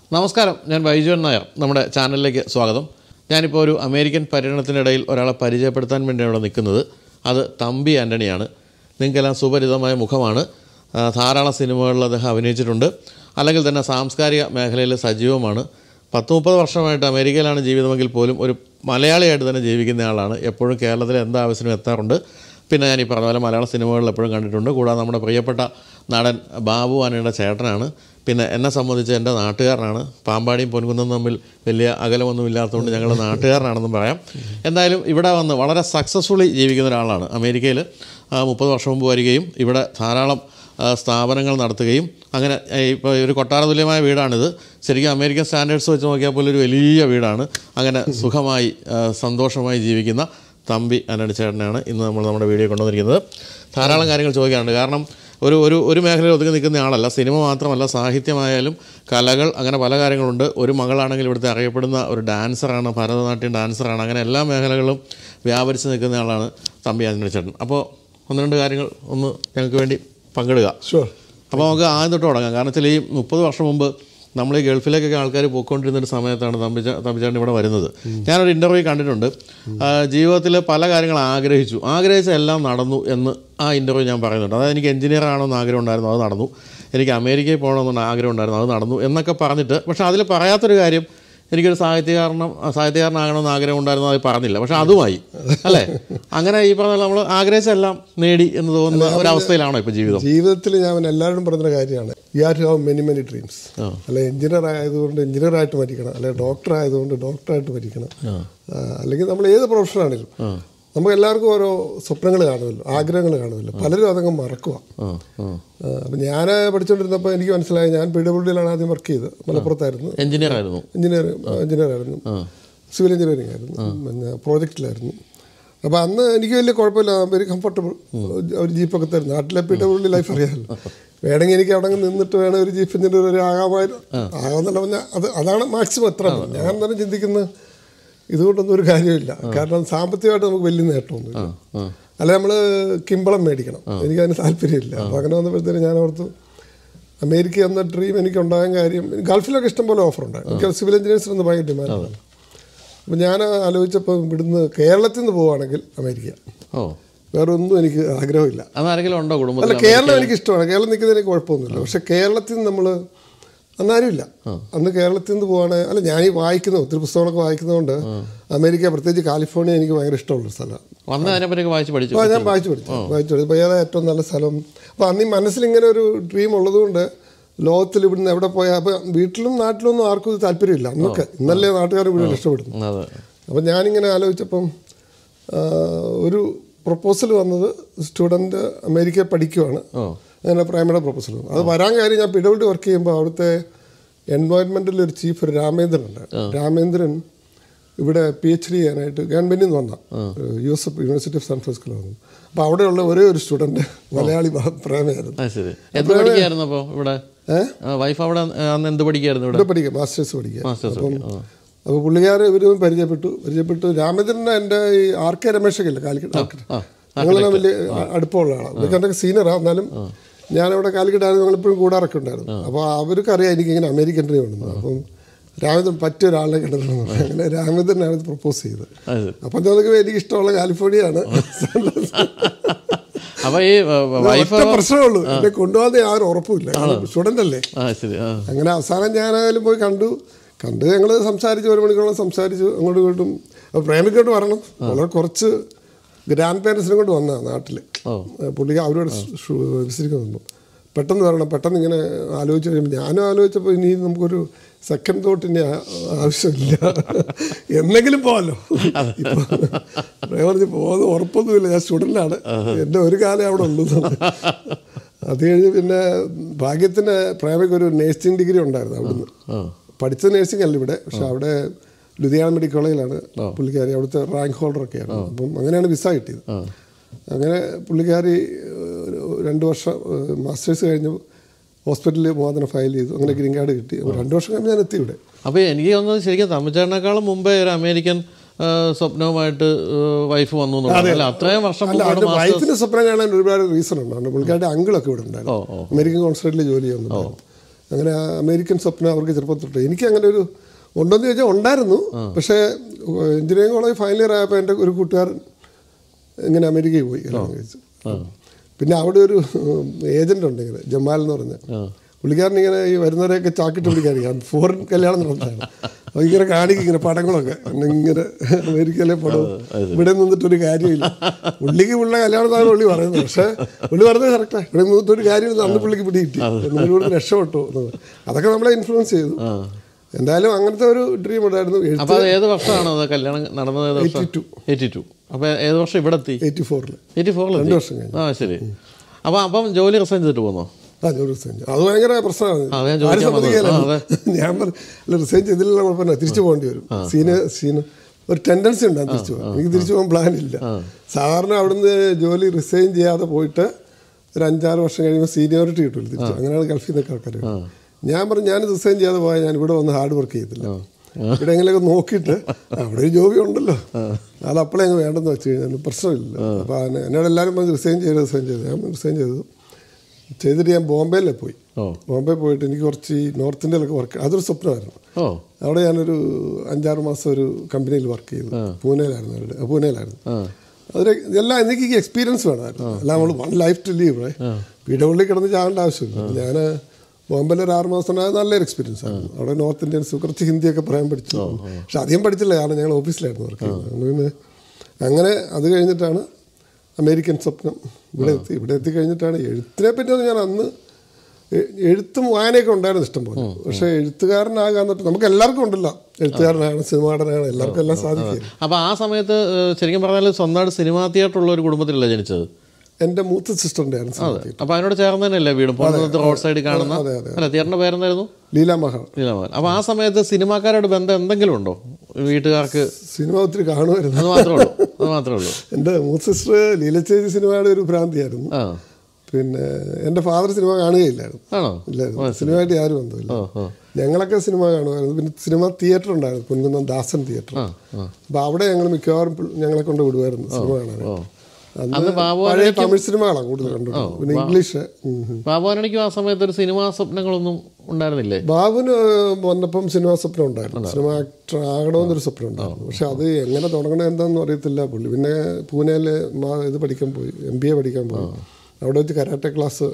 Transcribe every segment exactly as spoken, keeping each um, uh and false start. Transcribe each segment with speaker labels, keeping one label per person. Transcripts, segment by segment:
Speaker 1: നമസ്കാരം, ഞാൻ ബൈജുൻ നായർ. നമ്മുടെ ചാനലിലേക്ക് സ്വാഗതം. ഞാനിപ്പോൾ ഒരു അമേരിക്കൻ പര്യടനത്തിനിടയിൽ ഒരാളെ പരിചയപ്പെടുത്താൻ വേണ്ടിയാണ് ഇവിടെ നിൽക്കുന്നത്. അത് തമ്പി ആൻ്റണിയാണ്. നിങ്ങൾക്കെല്ലാം സുപരിചിതമായ മുഖമാണ്. ധാരാളം സിനിമകളിൽ അദ്ദേഹം അഭിനയിച്ചിട്ടുണ്ട്. അല്ലെങ്കിൽ തന്നെ സാംസ്കാരിക മേഖലയിൽ സജീവമാണ്. പത്ത് മുപ്പത് വർഷമായിട്ട് അമേരിക്കയിലാണ് ജീവിതമെങ്കിൽ പോലും ഒരു മലയാളിയായിട്ട് തന്നെ ജീവിക്കുന്ന ആളാണ്. എപ്പോഴും കേരളത്തിൽ എന്താവശ്യത്തിനും എത്താറുണ്ട്. പിന്നെ ഞാൻ ഈ പറഞ്ഞ പോലെ മലയാള സിനിമകളിൽ എപ്പോഴും കണ്ടിട്ടുണ്ട്. കൂടാതെ നമ്മുടെ പ്രിയപ്പെട്ട നടൻ ബാബു ആനയുടെ ചേട്ടനാണ്. പിന്നെ എന്നെ സംബന്ധിച്ച് എൻ്റെ നാട്ടുകാരനാണ്. പാമ്പാടിയും പൊൻകുന്നം തമ്മിൽ വലിയ അകലമൊന്നും ഇല്ലാത്തതുകൊണ്ട് ഞങ്ങൾ നാട്ടുകാരനാണെന്നും പറയാം. എന്തായാലും ഇവിടെ വന്ന് വളരെ സക്സസ്ഫുള്ളി ജീവിക്കുന്ന ഒരാളാണ്. അമേരിക്കയിൽ മുപ്പത് വർഷം മുമ്പ് വരികയും ഇവിടെ ധാരാളം സ്ഥാപനങ്ങൾ നടത്തുകയും അങ്ങനെ ഇപ്പോൾ ഒരു കൊട്ടാര തുല്യമായ വീടാണിത്. ശരിക്കും അമേരിക്കൻ സ്റ്റാൻഡേർഡ്സ് വെച്ച് നോക്കിയാൽ പോലും ഒരു വലിയ വീടാണ്. അങ്ങനെ സുഖമായി സന്തോഷമായി ജീവിക്കുന്ന തമ്പി ആൻ്റണി ചേട്ടനാണ് ഇന്ന് നമ്മൾ നമ്മുടെ വീഡിയോ കൊണ്ടുവന്നിരിക്കുന്നത്. ധാരാളം കാര്യങ്ങൾ ചോദിക്കാറുണ്ട്. കാരണം ഒരു ഒരു ഒരു മേഖലയിൽ ഒതുങ്ങി നിൽക്കുന്ന ആളല്ല. സിനിമ മാത്രമല്ല, സാഹിത്യമായാലും കലകൾ, അങ്ങനെ പല കാര്യങ്ങളുണ്ട്. ഒരു മകളാണെങ്കിൽ ഇവിടുത്തെ അറിയപ്പെടുന്ന ഒരു ഡാൻസറാണ്, ഭരതനാട്യം ഡാൻസറാണ്. അങ്ങനെ എല്ലാ മേഖലകളിലും വ്യാപരിച്ച് നിൽക്കുന്ന ആളാണ് തമ്പി ആൻ്റണി ചേട്ടൻ. അപ്പോൾ ഒന്ന് രണ്ട് കാര്യങ്ങൾ ഒന്ന് ഞങ്ങൾക്ക് വേണ്ടി പങ്കിടുക.
Speaker 2: ഷുവർ.
Speaker 1: അപ്പോൾ നമുക്ക് ആദ്യം തൊട്ട് തുടങ്ങാം. കാരണം വെച്ചാൽ ഈ മുപ്പത് വർഷം മുമ്പ് നമ്മൾ ഈ ഗൾഫിലേക്കൊക്കെ ആൾക്കാർ പോയിക്കൊണ്ടിരുന്നൊരു സമയത്താണ് തമ്പി തമ്പിച്ചേട്ടൻ ഇവിടെ വരുന്നത്. ഞാനൊരു ഇൻ്റർവ്യൂ കണ്ടിട്ടുണ്ട്. ജീവിതത്തിൽ പല കാര്യങ്ങൾ ആഗ്രഹിച്ചു, ആഗ്രഹിച്ച എല്ലാം നടന്നു എന്ന് ആ ഇൻ്റർവ്യൂ ഞാൻ പറയുന്നുണ്ട്. അതായത് എനിക്ക് എഞ്ചിനീയർ ആണെന്ന് ആഗ്രഹം ഉണ്ടായിരുന്നു, അത് നടന്നു. എനിക്ക് അമേരിക്കയിൽ പോകണമെന്ന് ആഗ്രഹം ഉണ്ടായിരുന്നു, അത് നടന്നു എന്നൊക്കെ പറഞ്ഞിട്ട്, പക്ഷേ അതിൽ പറയാത്തൊരു കാര്യം, എനിക്കൊരു സാഹിത്യകാരണം സാഹിത്യകാരനാകണമെന്ന് ആഗ്രഹം ഉണ്ടായിരുന്നു, അത് പറഞ്ഞില്ല. പക്ഷെ അതുമായി അല്ലേ, അങ്ങനെ ഈ പറഞ്ഞ നമ്മൾ ആഗ്രഹിച്ചെല്ലാം നേടി എന്ന് തോന്നുന്ന ഒരവസ്ഥയിലാണോ ഇപ്പോൾ ജീവിതം?
Speaker 2: ജീവിതത്തിൽ ഞാൻ എല്ലാവരും പറഞ്ഞ കാര്യമാണ്, you have to have many many dreams. അല്ലെ എഞ്ചിനീയർ ആയതുകൊണ്ട് എഞ്ചിനീയർ ആയിട്ട് മരിക്കണം, അല്ലെ ഡോക്ടർ ആയതുകൊണ്ട് ഡോക്ടറായിട്ട് മരിക്കണം, അല്ലെങ്കിൽ നമ്മൾ ഏത് പ്രൊഫഷനാണെങ്കിലും നമുക്ക് എല്ലാവർക്കും ഓരോ സ്വപ്നങ്ങൾ കാണുമല്ലോ, ആഗ്രഹങ്ങൾ കാണുമല്ലോ. പലരും അതങ്ങ് മറക്കുക. അപ്പം ഞാൻ പഠിച്ചുകൊണ്ടിരുന്നപ്പോൾ എനിക്ക് മനസ്സിലായി, ഞാൻ പി ഡബ്ല്യു ഡിയിലാണ് ആദ്യം വർക്ക് ചെയ്തത്. മലപ്പുറത്തായിരുന്നു.
Speaker 1: എഞ്ചിനീയർ ആയിരുന്നു
Speaker 2: എഞ്ചിനീയർ എഞ്ചിനീയർ ആയിരുന്നു സിവിൽ എഞ്ചിനീയറിംഗ് ആയിരുന്നു, പിന്നെ പ്രോജക്റ്റിലായിരുന്നു. അപ്പോൾ അന്ന് എനിക്ക് വലിയ കുഴപ്പമില്ല, വെരി കംഫർട്ടബിൾ. ഒരു ജീപ്പൊക്കെ തരുന്നു. നാട്ടിലെ പി ഡബ്ല്യു ഡി ലൈഫ് അറിയാമല്ലോ. വേണമെങ്കിൽ എനിക്ക് അവിടെ നിന്നിട്ട് വേണം ഒരു ജീപ്പ് എഞ്ചിനീയർ ഒരു ആകാമായിരുന്നു. ആകാമെന്നല്ല പറഞ്ഞാൽ അത് അതാണ് മാക്സിമം. എത്ര ഞാൻ തന്നെ ചിന്തിക്കുന്നത് ഇതുകൊണ്ടൊന്നും ഒരു കാര്യമില്ല. കാരണം സാമ്പത്തികമായിട്ട് നമുക്ക് വലിയ നേട്ടമൊന്നുമില്ല. അല്ല നമ്മൾ കിമ്പളം മേടിക്കണം, എനിക്കതിന് താല്പര്യമില്ല. അപ്പോൾ അങ്ങനെ വന്നപ്പോഴത്തേനും ഞാൻ ഓർത്തു അമേരിക്ക എന്ന ഡ്രീം എനിക്ക് ഉണ്ടാകാൻ കാര്യം, ഗൾഫിലൊക്കെ ഇഷ്ടംപോലെ ഓഫർ ഉണ്ടായി. എനിക്ക് സിവിൽ എഞ്ചിനീയേഴ്സിനൊന്നും ഭയങ്കര ഡിമാൻഡാണ്. അപ്പോൾ ഞാൻ ആലോചിച്ചപ്പോൾ ഇവിടുന്ന് കേരളത്തിൽ നിന്ന് പോവുകയാണെങ്കിൽ അമേരിക്ക, വേറെ ഒന്നും എനിക്ക് ആഗ്രഹമില്ല. അല്ല, കേരളം എനിക്ക് ഇഷ്ടമാണ്, കേരളം നിൽക്കുന്നതിന് എനിക്ക് കുഴപ്പമൊന്നുമില്ല. പക്ഷേ കേരളത്തിൽ നിന്ന് നമ്മൾ അന്നാരുമില്ല. അന്ന് കേരളത്തിൽ നിന്ന് പോവാണ്. അല്ല, ഞാൻ ഈ വായിക്കുന്ന ഒത്തിരി പുസ്തകങ്ങളൊക്കെ വായിക്കുന്നതുകൊണ്ട് അമേരിക്ക, പ്രത്യേകിച്ച് കാലിഫോർണിയ എനിക്ക് ഭയങ്കര ഇഷ്ടമുള്ള സ്ഥലമാണ്. ഞാൻ വായിച്ചു പഠിച്ചു വായിച്ചു പഠിച്ചു അപ്പോൾ ഏതാ ഏറ്റവും നല്ല സ്ഥലം. അപ്പോൾ അന്ന് ഈ മനസ്സിലിങ്ങനെ ഒരു ഡ്രീം ഉള്ളതുകൊണ്ട് ലോകത്തിൽ ഇവിടുന്ന് എവിടെ പോയാൽ, അപ്പോൾ വീട്ടിലും നാട്ടിലൊന്നും ആർക്കും ഇത് താല്പര്യമില്ല അന്നൊക്കെ. ഇന്നല്ലേ നാട്ടുകാർ ഇവിടെ ഇഷ്ടപ്പെടുന്നു. അപ്പം ഞാനിങ്ങനെ ആലോചിച്ചപ്പം ഒരു പ്രൊപ്പോസൽ വന്നത്, സ്റ്റുഡൻറ്റ് അമേരിക്കയിൽ പഠിക്കുവാണ്, അങ്ങനെ പ്രൈമറി പ്രൊപ്പോസൽ വന്നു. അത് വരാൻ കാര്യം, ഞാൻ പി ഡബ്ല്യു ഡി വർക്ക് ചെയ്യുമ്പോൾ അവിടുത്തെ എൻവയോൺമെൻറ്റിൽ ഒരു ചീഫ് ഒരു രാമേന്ദ്രൻ ഉണ്ട്. രാമേന്ദ്രൻ ഇവിടെ പി എച്ച് ഡി ചെയ്യാനായിട്ട് ഗവൺമെൻറ്റിൽ നിന്ന് വന്ന U S F university of San ഫ്രാൻസിസ്കോയിൽ വന്നു. അപ്പോൾ അവിടെയുള്ള ഒരേ ഒരു സ്റ്റുഡൻറ്റ് മലയാളി പ്രേമയായിരുന്നു. ഇവിടെ പഠിക്കുക, മാസ്റ്റേഴ്സ് പഠിക്കുക. അപ്പം അപ്പോൾ പുള്ളിക്കാരെ ഇവരും പരിചയപ്പെട്ടു പരിചയപ്പെട്ടു രാമേന്ദ്രൻ എൻ്റെ ഈ ആർ കെ രമേശൊക്കെ ഇല്ല, കാലിക്കറ്റ്, ഞങ്ങളെല്ലാം വലിയ അടുപ്പമുള്ള ആളാണ്. പുള്ളിക്കാരൻ്റെ സീനിയറാണ്. എന്നാലും ഞാനവിടെ കാലിക്കറ്റായിരുന്നു, ഞങ്ങളിപ്പോഴും കൂടാറൊക്കെ ഉണ്ടായിരുന്നു. അപ്പോൾ അവർക്ക് അറിയാം എനിക്കിങ്ങനെ അമേരിക്കൻ ഡ്രീം ഉണ്ടെന്ന്. അപ്പം രാമേന്ദ്രൻ പറ്റിയ ഒരാളെ കിട്ടുന്നു. അങ്ങനെ രാമേന്ദ്രനാണ് പ്രപ്പോസ് ചെയ്തത്. അപ്പം നമുക്ക് എനിക്ക് ഇഷ്ടമുള്ള കാലിഫോർണിയയാണ്. പ്രശ്നമുള്ളൂ, എന്നെ കൊണ്ടുപോകാതെ ആ ഒരു ഉറപ്പുമില്ല, സ്റ്റുഡൻ്റ് അല്ലേ. അങ്ങനെ അവസാനം ഞാനായാലും പോയി കണ്ടു കണ്ട് ഞങ്ങൾ സംസാരിച്ച് ഒരു മണിക്കൂറോളം സംസാരിച്ചു. അങ്ങോട്ടും ഇങ്ങോട്ടും. അപ്പോൾ പ്രേമിക്കോട്ട് വരണം, വളരെ കുറച്ച് ഗ്രാൻഡ് പേരൻസിനെ കൊണ്ട് വന്നതാണ് നാട്ടിൽ. പുള്ളിക്ക് അവരോട് വിസിറ്റിക്കാൻ വന്നു. പെട്ടെന്ന് വരണം, പെട്ടെന്ന് ഇങ്ങനെ ആലോചിച്ച് കഴിയുമ്പോൾ ഞാനും ആലോചിച്ചപ്പോൾ ഇനി നമുക്കൊരു സെക്കൻഡ് തോട്ടിൻ്റെ ആവശ്യമില്ല, എന്തെങ്കിലും പോകാമല്ലോ. ഇപ്പോൾ പ്രേമറിഞ്ഞ് പോകുന്നത് ഉറപ്പൊന്നുമില്ല, ഞാൻ സ്റ്റുഡൻ്റാണ്, എൻ്റെ ഒരു കാലം അവിടെ ഉള്ളൂ. അത് കഴിഞ്ഞ് പിന്നെ ഭാഗ്യത്തിന് പ്രേമയ്ക്കൊരു നേഴ്സിംഗ് ഡിഗ്രി ഉണ്ടായിരുന്നു. അവിടുന്ന് പഠിച്ച നേഴ്സിംഗ് അല്ല ഇവിടെ, പക്ഷെ അവിടെ ലുധിയാന മെഡിക്കൽ കോളേജിലാണ് പുള്ളിക്കാരി, അവിടുത്തെ റാങ്ക് ഹോൾഡറൊക്കെയാണ്. അപ്പം അങ്ങനെയാണ് വിസ കിട്ടിയത്. അങ്ങനെ പുള്ളിക്കാരി രണ്ട് വർഷം മാസ്റ്റേഴ്സ് കഴിഞ്ഞു ഹോസ്പിറ്റലിൽ മോദന ഫയൽ ചെയ്തു. അങ്ങനെ ഗ്രീൻ കാർഡ് കിട്ടി. രണ്ട് വർഷം കഴിഞ്ഞ് ഞാൻ എത്തി ഇവിടെ.
Speaker 1: അപ്പോൾ എനിക്ക് തോന്നുന്നത് ശരിക്കും തമിഴ്ചേട്ടനേക്കാളും മുമ്പേ ഒരു അമേരിക്കൻ സ്വപ്നവുമായിട്ട് വൈഫ് വന്നു. അത്രയും വർഷം
Speaker 2: വൈഫിന് സ്വപ്നം കാണാൻ ഒരുപാട് റീസൺ ഉണ്ടായിരുന്നു. പുള്ളിക്കാരുടെ അങ്കിളൊക്കെ ഇവിടെ ഉണ്ടായിരുന്നു, അമേരിക്കൻ കോൺസുലേറ്റിൽ ജോലി ചെയ്യുന്നുണ്ടായിരുന്നു. അങ്ങനെ അമേരിക്കൻ സ്വപ്നം അവർക്ക് ചെറുപ്പത്തിട്ട്. എനിക്ക് അങ്ങനെ ഒരു ഉണ്ടോയെന്ന് ചോദിച്ചാൽ ഉണ്ടായിരുന്നു. പക്ഷേ എഞ്ചിനീയറിംഗ് കോളേജ് ഫൈനൽ ഇയർ ആയപ്പോൾ എൻ്റെ ഒരു കൂട്ടുകാരൻ ഇങ്ങനെ അമേരിക്കയിൽ പോയി കല്യാണം കഴിച്ചു. പിന്നെ അവിടെ ഒരു ഏജൻ്റ് ഉണ്ട് ഇങ്ങനെ ജമാൽ എന്ന് പറഞ്ഞ പുള്ളിക്കാരൻ ഇങ്ങനെ ഈ വരുന്നവരെയൊക്കെ ചാക്കിട്ട് പിടിക്കാതിരിക്കാം. ഫോറിൻ കല്യാണം നടന്നതാണ്. അപ്പോൾ ഇങ്ങനെ കാണിക്കും ഇങ്ങനെ പടങ്ങളൊക്കെ ഇങ്ങനെ അമേരിക്കയിലെ പടവും ഇവിടെ നിന്നിട്ടൊരു കാര്യമില്ല. പുള്ളിക്ക് പുള്ളിയുടെ കല്യാണത്താണ് പുള്ളി പറയുന്നത്. പക്ഷേ പുള്ളി പറഞ്ഞത് കറക്റ്റാണ്. ഇവിടെ നിന്നിട്ടൊരു കാര്യമില്ല. അന്ന് പുള്ളിക്ക് പിടി കിട്ടി. നമ്മളിവിടെ രക്ഷപ്പെട്ടു. അതൊക്കെ നമ്മളെ ഇൻഫ്ലുവൻസ് ചെയ്തു. എന്തായാലും അങ്ങനത്തെ ഒരു ഡ്രീം ഉണ്ടായിരുന്നു.
Speaker 1: ഏത് വർഷമാണ് കല്യാണം നടന്നത്?
Speaker 2: എയ്റ്റി ടു
Speaker 1: എയ്റ്റി ടു അപ്പോൾ ഏത് വർഷം ഇവിടെ എത്തി?
Speaker 2: എയ്റ്റി ഫോറിൽ
Speaker 1: എയ്റ്റി ഫോറിൽ
Speaker 2: രണ്ട് വർഷം കഴിഞ്ഞു.
Speaker 1: ആ ശരി. അപ്പം അപ്പം ജോലി റിസൈൻ ചെയ്തിട്ട് പോന്നോ?
Speaker 2: ആ ജോലി റിസൈൻ ചെയ്തു. അത് ഭയങ്കര പ്രശ്നമാണ്. ഞാൻ പറഞ്ഞു റിസൈൻ ചെയ്തില്ല, കുഴപ്പമില്ല, തിരിച്ചു പോകേണ്ടി വരും. സീനിയർ സീനിയർ ഒരു ടെൻഡൻസി ഉണ്ടാകും തിരിച്ചു പോകാൻ. എനിക്ക് തിരിച്ചു പോകാൻ പ്ലാനില്ല. സാധാരണ അവിടുന്ന് ജോലി റിസൈൻ ചെയ്യാതെ പോയിട്ട് ഒരു അഞ്ചാറ് വർഷം കഴിയുമ്പോൾ സീനിയോറിറ്റി കിട്ടില്ല തിരിച്ചു. അങ്ങനെയാണ് ഗൾഫിൽ നിന്നൊക്കെ ആൾക്കാർ. ഞാൻ പറഞ്ഞു ഞാൻ റിസൈൻ ചെയ്യാതെ പോയാൽ ഞാൻ ഇവിടെ വന്ന് ഹാർഡ് വർക്ക് ചെയ്തില്ല. ഇവിടെ എങ്ങനെയൊക്കെ നോക്കിയിട്ട് അവിടെ ഒരു ജോബി ഉണ്ടല്ലോ, അത് അപ്പോഴേ അങ്ങ് വേണ്ടെന്ന് വെച്ച് കഴിഞ്ഞാൽ പ്രശ്നമില്ല. അപ്പോൾ എന്നോട് എല്ലാവരും പറഞ്ഞ് റിസൈൻ ചെയ്ത് റിസൈൻ ചെയ്തു. ഞാൻ റിസൈൻ ചെയ്തു. ചെയ്തിട്ട് ഞാൻ ബോംബെയിലേ പോയി. ബോംബെ പോയിട്ട് എനിക്ക് കുറച്ച് ഈ നോർത്ത് ഇന്ത്യയിലൊക്കെ വർക്ക്, അതൊരു സ്വപ്നമായിരുന്നു. അവിടെ ഞാനൊരു അഞ്ചാറ് മാസം ഒരു കമ്പനിയിൽ വർക്ക് ചെയ്തു. പൂനെയിലായിരുന്നു അവരുടെ പൂനെയിലായിരുന്നു അതൊരു എല്ലാം എനിക്ക് എക്സ്പീരിയൻസ് വേണമായിരുന്നു. എല്ലാം നമ്മൾ വൺ ലൈഫ് ടു ലീവ്. വീടുകളിൽ കിടന്ന് ചാകേണ്ട ആവശ്യമില്ല. ഞാൻ ബോംബെയിൽ ഒരു ആറ് മാസം ഉണ്ടായത് നല്ലൊരു എക്സ്പീരിയൻസ് ആയിരുന്നു. അവിടെ നോർത്ത് ഇന്ത്യൻസ് കുറച്ച് ഹിന്ദിയൊക്കെ പറയാൻ പഠിച്ചു. പക്ഷെ അധികം പഠിച്ചില്ല, കാരണം ഞങ്ങൾ ഓഫീസിലായിരുന്നു വർക്ക് ചെയ്യുന്നത്. പിന്നെ അങ്ങനെ അത് കഴിഞ്ഞിട്ടാണ് അമേരിക്കൻ സ്വപ്നം ഇവിടെ എത്തി. ഇവിടെ എത്തിക്കഴിഞ്ഞിട്ടാണ് എഴുത്തിനെ പറ്റിയൊന്നും ഞാൻ അന്ന് എഴുത്തും വായനയൊക്കെ ഉണ്ടായിരുന്നു ഇഷ്ടം പോലെ. പക്ഷേ എഴുത്തുകാരനാകാന്നിട്ട് നമുക്ക് എല്ലാവർക്കും ഉണ്ടല്ലോ, എഴുത്തുകാരനാണ്, സിനിമാടനാണ്, എല്ലാവർക്കും എല്ലാം സാധിക്കും.
Speaker 1: അപ്പോൾ ആ സമയത്ത് ശരിക്കും പറഞ്ഞാൽ സ്വന്തമായിട്ട് സിനിമാ തിയേറ്റർ ഉള്ള ഒരു കുടുംബത്തിലല്ല ജനിച്ചത്?
Speaker 2: എൻ്റെ മൂത്ത സിസ്റ്ററിൻ്റെ ആയിരുന്നു.
Speaker 1: അപ്പോൾ അതിനോട് ചേർന്ന് തന്നെയല്ലേ വീടും? റോഡ് സൈഡിൽ കാണുന്ന അല്ല തിയേറ്ററിൻ്റെ പേരെന്തായിരുന്നു?
Speaker 2: ലീലാമഹൽ.
Speaker 1: ലീലാമഹൽ. അപ്പോൾ ആ സമയത്ത് സിനിമാക്കാരോട് ബന്ധം എന്തെങ്കിലും ഉണ്ടോ വീട്ടുകാർക്ക്?
Speaker 2: സിനിമ ഒത്തിരി കാണുമായിരുന്നു.
Speaker 1: അത് മാത്രമേ ഉള്ളൂ അത് മാത്രമേ ഉള്ളൂ
Speaker 2: എൻ്റെ മൂത്ത സിസ്റ്റർ ലീലച്ചേച്ചി സിനിമയുടെ ഒരു ഭ്രാന്തിയായിരുന്നു. പിന്നെ എൻ്റെ ഫാദർ സിനിമ കാണുകയില്ലായിരുന്നു.
Speaker 1: ആണോ?
Speaker 2: ഇല്ലായിരുന്നു, സിനിമയായിട്ട് ആരും ബന്ധമില്ല. ഞങ്ങളൊക്കെ സിനിമ കാണുമായിരുന്നു. പിന്നെ സിനിമ തിയേറ്റർ ഉണ്ടായിരുന്നു, പൊൻകുന്നം ദാസൻ തിയേറ്റർ. അപ്പോൾ അവിടെ ഞങ്ങൾ മിക്കവാറും ഞങ്ങളെ കൊണ്ട് വിടുമായിരുന്നു സിനിമ കാണാൻ. പഴയ തമിഴ് സിനിമകളാണ് കൂടുതൽ കണ്ടിട്ടുണ്ട്, പിന്നെ ഇംഗ്ലീഷ്.
Speaker 1: ബാബുവാനിക്കും ആ സമയത്ത് ഒരു സിനിമാ സ്വപ്നങ്ങളൊന്നും ഉണ്ടായിരുന്നില്ലേ?
Speaker 2: ബാബുവിന് വന്നപ്പം സിനിമാ സ്വപ്നം ഉണ്ടായിരുന്നു, സിനിമ ആക്ടർ ആകണമെന്നൊരു സ്വപ്നം ഉണ്ടായിരുന്നു. പക്ഷെ അത് എങ്ങനെ തുടങ്ങണം എന്താണെന്ന് അറിയത്തില്ല. പുള്ളി പിന്നെ പൂനെയിൽ ഇത് പഠിക്കാൻ പോയി, എം ബി എ പഠിക്കാൻ പോയി. അവിടെ വെച്ച് കരാട്ടെ ക്ലാസ്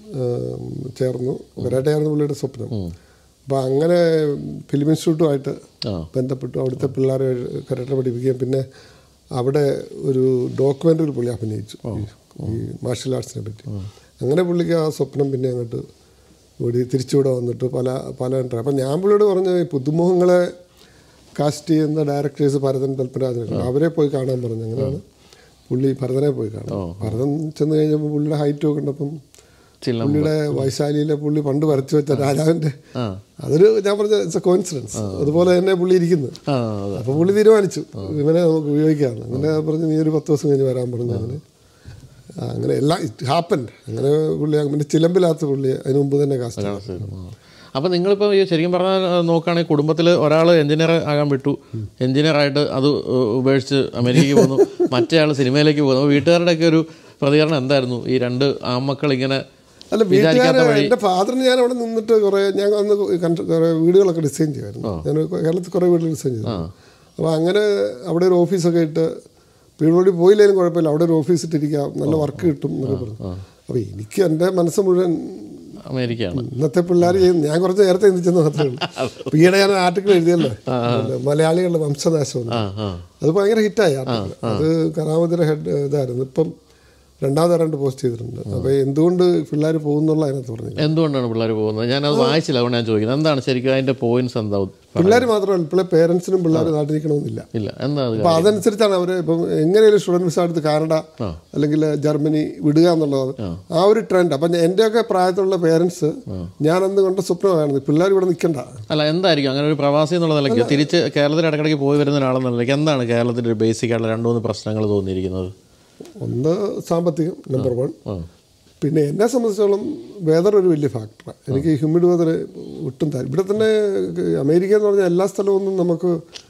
Speaker 2: ചേർന്നു. കരാട്ടയായിരുന്നു പുള്ളിയുടെ സ്വപ്നം. അപ്പോൾ അങ്ങനെ ഫിലിം ഇൻസ്റ്റിറ്റ്യൂട്ടുമായിട്ട് ബന്ധപ്പെട്ടു. അവിടുത്തെ പിള്ളേരെ കരാട്ടെ പഠിപ്പിക്കുകയും പിന്നെ അവിടെ ഒരു ഡോക്യുമെൻ്ററി പുള്ളി അഭിനയിച്ചു ഈ മാർഷൽ ആർട്സിനെ പറ്റി. അങ്ങനെ പുള്ളിക്ക് ആ സ്വപ്നം പിന്നെ അങ്ങോട്ട് കൂടി തിരിച്ചുകൂടെ വന്നിട്ട് പല പല അപ്പം ഞാൻ പുള്ളിയോട് പറഞ്ഞ ഈ പുതുമുഖങ്ങളെ കാസ്റ്റ് ചെയ്യുന്ന ഡയറക്ടേഴ്സ് ഭരതൻ പത്മരാജനൊക്കെ അവരെ പോയി കാണാൻ പറഞ്ഞു. അങ്ങനെയാണ് പുള്ളി ഭരതനെ പോയി കാണാം. ഭരതൻ ചെന്ന് കഴിഞ്ഞപ്പോൾ പുള്ളിയുടെ ഹൈറ്റ് ഒക്കെ കണ്ടപ്പം പുള്ളിയുടെ വൈശാലിയിലെ പുള്ളി പണ്ട് വരച്ചു വെച്ച രാജാവിൻ്റെ അതൊരു ഞാൻ പറഞ്ഞ ഇറ്റ്സ് എ കോയിൻസിഡൻസ്. അതുപോലെ തന്നെ പുള്ളി ഇരിക്കുന്നു. അപ്പോൾ പുള്ളി തീരുമാനിച്ചു ഇവനെ നമുക്ക് ഉപയോഗിക്കാമെന്ന്. അങ്ങനെ പറഞ്ഞ് നീ ഒരു പത്ത് ദിവസം കഴിഞ്ഞ് വരാൻ പറഞ്ഞു. അങ്ങനെ അങ്ങനെ എല്ലാം ഇറ്റ് ഹാപ്പൻ. അങ്ങനെ പുള്ളി പിന്നെ ചിലമ്പിലാത്ത പുള്ളി അതിന് മുമ്പ് തന്നെ കാസ്റ്റ്.
Speaker 1: അപ്പോൾ നിങ്ങളിപ്പോൾ ഈ ശരിക്കും പറഞ്ഞാൽ നോക്കുകയാണെങ്കിൽ കുടുംബത്തിൽ ഒരാൾ എഞ്ചിനീയർ ആകാൻ വിട്ടു, എഞ്ചിനീയറായിട്ട് അത് ഉപേക്ഷിച്ച് അമേരിക്കയ്ക്ക് പോകുന്നു, മറ്റേ ആൾ സിനിമയിലേക്ക് പോകുന്നു. വീട്ടുകാരുടെയൊക്കെ ഒരു പ്രതികരണം എന്തായിരുന്നു? ഈ രണ്ട് ആൺമക്കൾ ഇങ്ങനെ
Speaker 2: അല്ല വീട്ടുകാർ എൻ്റെ ഫാദറിന് ഞാൻ അവിടെ നിന്നിട്ട് കുറേ ഞാൻ അന്ന് കുറേ വീടുകളൊക്കെ ഡിസൈൻ ചെയ്യുമായിരുന്നു. ഞാൻ കേരളത്തിൽ കുറേ വീടുകൾ ഡിസൈൻ ചെയ്തു. അപ്പോൾ അങ്ങനെ അവിടെ ഒരു ഓഫീസൊക്കെ ഇട്ട് വീടുകൂടി പോയില്ലെങ്കിലും കുഴപ്പമില്ല, അവിടെ ഒരു ഓഫീസ് ഇട്ടിരിക്കാം, നല്ല വർക്ക് കിട്ടും എന്നൊക്കെ പറഞ്ഞു. അപ്പോൾ എനിക്ക് എൻ്റെ മനസ്സ് മുഴുവൻ
Speaker 1: അമേരിക്കയാണ്.
Speaker 2: ഇന്നത്തെ പിള്ളേർ ചെയ്യും. ഞാൻ കുറച്ച് നേരത്തെ ചിന്തിച്ചെന്ന് മാത്രമേ ഉള്ളൂ. അപ്പോൾ ഈയിടെ ഞാൻ ആർട്ടിക്കിൾ എഴുതിയല്ലോ മലയാളികളുടെ വംശനാശം, അത് ഭയങ്കര ഹിറ്റായി ആർട്ടിക്കിൾ. അത് കറാമതിയുടെ ഹെഡ് ഇതായിരുന്നു. ഇപ്പം രണ്ടാമത് രണ്ട് പോസ്റ്റ് ചെയ്തിട്ടുണ്ട്. അപ്പോൾ എന്തുകൊണ്ട് പിള്ളേർ പോകുന്നുള്ള അതിനകത്ത് പറഞ്ഞു.
Speaker 1: എന്തുകൊണ്ടാണ് പിള്ളേർ പോകുന്നത്? ഞാനത് വായിച്ചില്ല, അതുകൊണ്ട് ഞാൻ ചോദിക്കുന്നത് എന്താണ് ശരിക്കും അതിൻ്റെ പോയിന്റ്സ് എന്താ?
Speaker 2: പിള്ളേർ മാത്രമല്ല, ഇപ്പോഴെ പേരൻസിനും പിള്ളേർ നാട്ടിലിരിക്കണമെന്നില്ല.
Speaker 1: ഇല്ല എന്താ?
Speaker 2: അപ്പോൾ അതനുസരിച്ചാണ് അവർ ഇപ്പം എങ്ങനെയൊരു സ്റ്റുഡൻറ്റ് വിസ എടുത്ത് കാനഡ അല്ലെങ്കിൽ ജർമ്മനി വിടുക എന്നുള്ളത് ആ ഒരു ട്രെൻഡ്. അപ്പം എൻ്റെയൊക്കെ പ്രായത്തിലുള്ള പേരൻസ് ഞാനന്ന് കണ്ട സ്വപ്നമായിരുന്നു പിള്ളേർ ഇവിടെ നിൽക്കണ്ട.
Speaker 1: അല്ല എന്തായിരിക്കും അങ്ങനെ ഒരു പ്രവാസി എന്നുള്ള നിലയ്ക്ക് തിരിച്ച് കേരളത്തിൽ ഇടയ്ക്കിടയ്ക്ക് പോയി വരുന്ന ഒരാളെന്ന നിലയ്ക്ക് എന്താണ് കേരളത്തിൻ്റെ ഒരു ബേസിക് ആയിട്ടുള്ള രണ്ട് മൂന്ന് പ്രശ്നങ്ങൾ തോന്നിയിരിക്കുന്നത്?
Speaker 2: ഒന്ന് സാമ്പത്തികം നമ്പർ വൺ. പിന്നെ എന്നെ സംബന്ധിച്ചോളം വെതർ ഒരു വലിയ ഫാക്ടറാണ്. എനിക്ക് ഹ്യൂമിഡ് വെതർ ഒട്ടും താല്പര്യം. ഇവിടെ തന്നെ അമേരിക്ക എന്ന് പറഞ്ഞാൽ എല്ലാ സ്ഥലമൊന്നും നമുക്ക്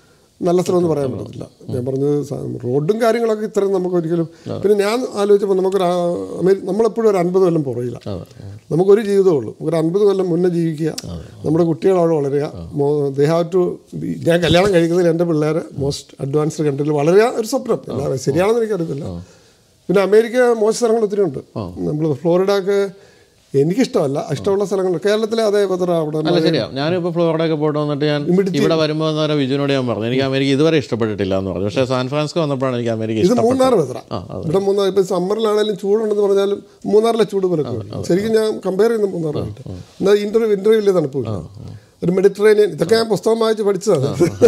Speaker 2: നല്ല സ്ഥലമെന്ന് പറയാൻ പറ്റത്തില്ല. ഞാൻ പറഞ്ഞത് റോഡും കാര്യങ്ങളൊക്കെ ഇത്രയും നമുക്ക് ഒരിക്കലും. പിന്നെ ഞാൻ ആലോചിച്ചപ്പോൾ നമുക്കൊരു നമ്മളെപ്പോഴും ഒരു അൻപത് കൊല്ലം പുറയില്ല. നമുക്കൊരു ജീവിതമേ ഉള്ളൂ. ഒരു അൻപത് കൊല്ലം മുന്നേ ജീവിക്കുക, നമ്മുടെ കുട്ടികൾ അവിടെ വളരുക. ദേ ഹാവ് ടു ഞാൻ കല്യാണം കഴിക്കുന്നതിൽ എൻ്റെ പിള്ളേരെ മോസ്റ്റ് അഡ്വാൻസ്ഡ് കൺട്രിയിൽ വളരുക ഒരു സ്വപ്നം. ശരിയാണെന്ന് എനിക്കറിയത്തില്ല. പിന്നെ അമേരിക്ക മോശം സ്ഥലങ്ങൾ ഒത്തിരി ഉണ്ട്. നമ്മൾ ഫ്ലോറിഡ ഒക്കെ എനിക്കിഷ്ടമല്ല, ഇഷ്ടമുള്ള സ്ഥലങ്ങൾ കേരളത്തിലെ അതേ പത്ര അവിടെ.
Speaker 1: അല്ല ശരിയാ, ഞാനിപ്പോൾ ഫ്ലോറിഡയൊക്കെ പോയിട്ട് വന്നിട്ട് ഞാൻ ഇവിടെ വരുമ്പോൾ നേരം വിജുവിനോട് ഞാൻ പറഞ്ഞു എനിക്ക് അമേരിക്ക ഇതുവരെ ഇഷ്ടപ്പെട്ടിട്ടില്ല എന്ന് പറഞ്ഞു. പക്ഷേ സാൻ ഫ്രാൻസിസ്കോ വന്നപ്പോഴാണ് എനിക്ക് അമേരിക്ക
Speaker 2: ഇത് മൂന്നാർ വെതറ. ഇവിടെ മൂന്നാർ ഇപ്പം സമ്മറിലാണെങ്കിലും ചൂടുണ്ടെന്ന് പറഞ്ഞാലും മൂന്നാറിലെ ചൂട് പോലെ ശരിക്കും ഞാൻ കമ്പയർ ചെയ്യുന്ന മൂന്നാറിലായിട്ട്. എന്നാൽ ഇന്റർവ്യൂ ഇന്റർവ്യൂ വലിയ തണുപ്പില്ല, ഒരു മെഡിറ്ററേനിയൻ. ഇതൊക്കെ ഞാൻ പുസ്തകം വായിച്ച് പഠിച്ചതാണ്.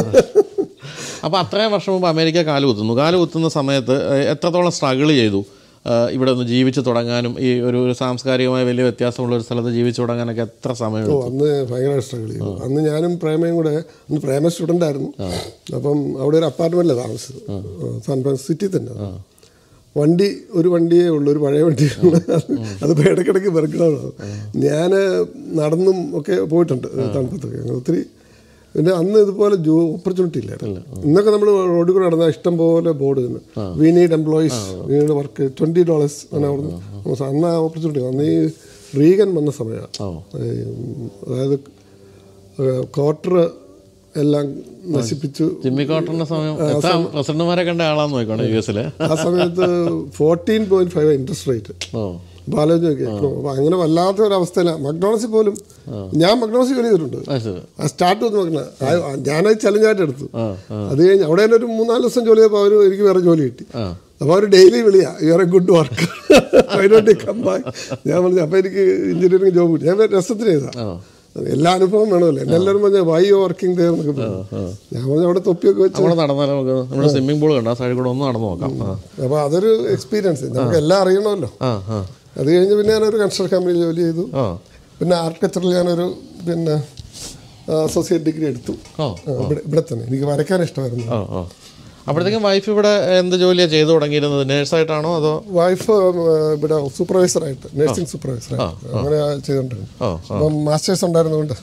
Speaker 1: അപ്പോൾ അത്രയും വർഷം മുമ്പ് അമേരിക്ക കാലുകുത്തുന്നു. കാലുകുത്തുന്ന സമയത്ത് എത്രത്തോളം സ്ട്രഗിൾ ചെയ്തു ഇവിടെ ഒന്ന് ജീവിച്ചു തുടങ്ങാനും? ഈ ഒരു സാംസ്കാരികമായ വലിയ വ്യത്യാസമുള്ള ഒരു സ്ഥലത്ത് ജീവിച്ചു തുടങ്ങാനൊക്കെ എത്ര സമയം?
Speaker 2: ഓ അന്ന് ഭയങ്കര സ്ട്രഗിൾ ചെയ്തു. അന്ന് ഞാനും പ്രേമയും കൂടെ, അന്ന് പ്രേമ സ്റ്റുഡൻ്റ് ആയിരുന്നു. അപ്പം അവിടെ ഒരു അപ്പാർട്ട്മെൻറ്റിലാണ് താമസിച്ചത്, സാൻ ഫ്രാൻസിസ്കോ സിറ്റി തന്നെ. വണ്ടി ഒരു വണ്ടിയേ ഉള്ളൂ, ഒരു പഴയ വണ്ടി. അത് ഇടയ്ക്കിടയ്ക്ക് വെറുക്കണമാണ്. ഞാൻ നടന്നും ഒക്കെ പോയിട്ടുണ്ട് തണുപ്പത്തൊക്കെ. ഒത്തിരി പിന്നെ അന്ന് ഇതുപോലെ ജോ ഓപ്പർച്യൂണിറ്റി ഇല്ലായിരുന്നു. ഇന്നൊക്കെ നമ്മൾ റോഡിൽ കൂടെ നടന്നാൽ ഇഷ്ടം പോലെ ബോർഡ് തന്നെ, we need employees, we need work, twenty dollars അങ്ങനെ അവിടുന്ന്. അന്ന് ആ ഓപ്പർച്യൂണിറ്റി അന്ന് ഈ റീഗൻ വന്ന സമയമാണ്. അതായത് ക്വാർട്ടർ എല്ലാം നശിപ്പിച്ചു.
Speaker 1: ജിമ്മി കോർട്ടറിന്റെ സമയം പ്രസിഡന്റുമാരെ കണ്ട ആളാന്ന് നോക്കണം യു എസിലെ. ആ
Speaker 2: സമയത്ത് fourteen point five interest rate. അപ്പോൾ ആലോചിച്ച് നോക്കിയാൽ അപ്പോൾ അങ്ങനെ വല്ലാത്ത ഒരവസ്ഥയിലാണ്. മക്ഡോണൽസിൽ പോലും ഞാൻ മക്ഡോണൽസിൽ ജോലി ചെയ്തിട്ടുണ്ട്. ആ സ്റ്റാർട്ട് വന്ന് നോക്കണം, ഞാനത് ചലഞ്ചായിട്ട് എടുത്തു. അത് കഴിഞ്ഞ് അവിടെ തന്നെ ഒരു മൂന്നാല് ദിവസം ജോലി ചെയ്തപ്പോൾ അവർ എനിക്ക് വേറെ ജോലി കിട്ടി. അപ്പോൾ അവർ ഡെയിലി വിളിയാ, you are a good work, അതിനോട്ട് കം ബാക്ക്. ഞാൻ പറഞ്ഞു അപ്പോൾ എനിക്ക് എഞ്ചിനീയറിംഗ് ജോബ് കിട്ടി. ഞാൻ രസത്തിന് ചെയ്താൽ എല്ലാ അനുഭവം വേണമല്ലോ. എന്നെ എല്ലാവരും പറഞ്ഞ വൈ വർക്കിംഗ് ദേ എന്നൊക്കെ പറഞ്ഞു. ഞാൻ പറഞ്ഞു അവിടെ തൊപ്പിയൊക്കെ വെച്ച്
Speaker 1: നടന്നാലും സ്വിമ്മിംഗ് പൂൾ കണ്ട സൈഡിൽ കൂടെ ഒന്ന് നടന്നു നോക്കാം.
Speaker 2: അപ്പോൾ അതൊരു എക്സ്പീരിയൻസ്, നമുക്ക് എല്ലാം അറിയണമല്ലോ. അത് കഴിഞ്ഞ് പിന്നെ ഞാനൊരു കൺസ്ട്രക്ഷൻ കമ്പനിയിൽ ജോലി ചെയ്തു. പിന്നെ ആർക്കിടെക്ചറിൽ ഞാനൊരു പിന്നെ അസോസിയേറ്റ് ഡിഗ്രി എടുത്തു ഇവിടെ ഇവിടെ തന്നെ. എനിക്ക് വരയ്ക്കാൻ ഇഷ്ടമായിരുന്നു.
Speaker 1: അപ്പോഴത്തേക്കും വൈഫ് ഇവിടെ എന്ത് ജോലിയാണ് ചെയ്തു തുടങ്ങിയിരുന്നത്? നേഴ്സായിട്ടാണോ അതോ?
Speaker 2: വൈഫ് ഇവിടെ സൂപ്പർവൈസറായിട്ട്, നഴ്സിംഗ് സൂപ്പർവൈസറായിട്ട് അങ്ങനെ ചെയ്തോണ്ടിരുന്നു. അപ്പം മാസ്റ്റേഴ്സ് ഉണ്ടായിരുന്നുകൊണ്ട്.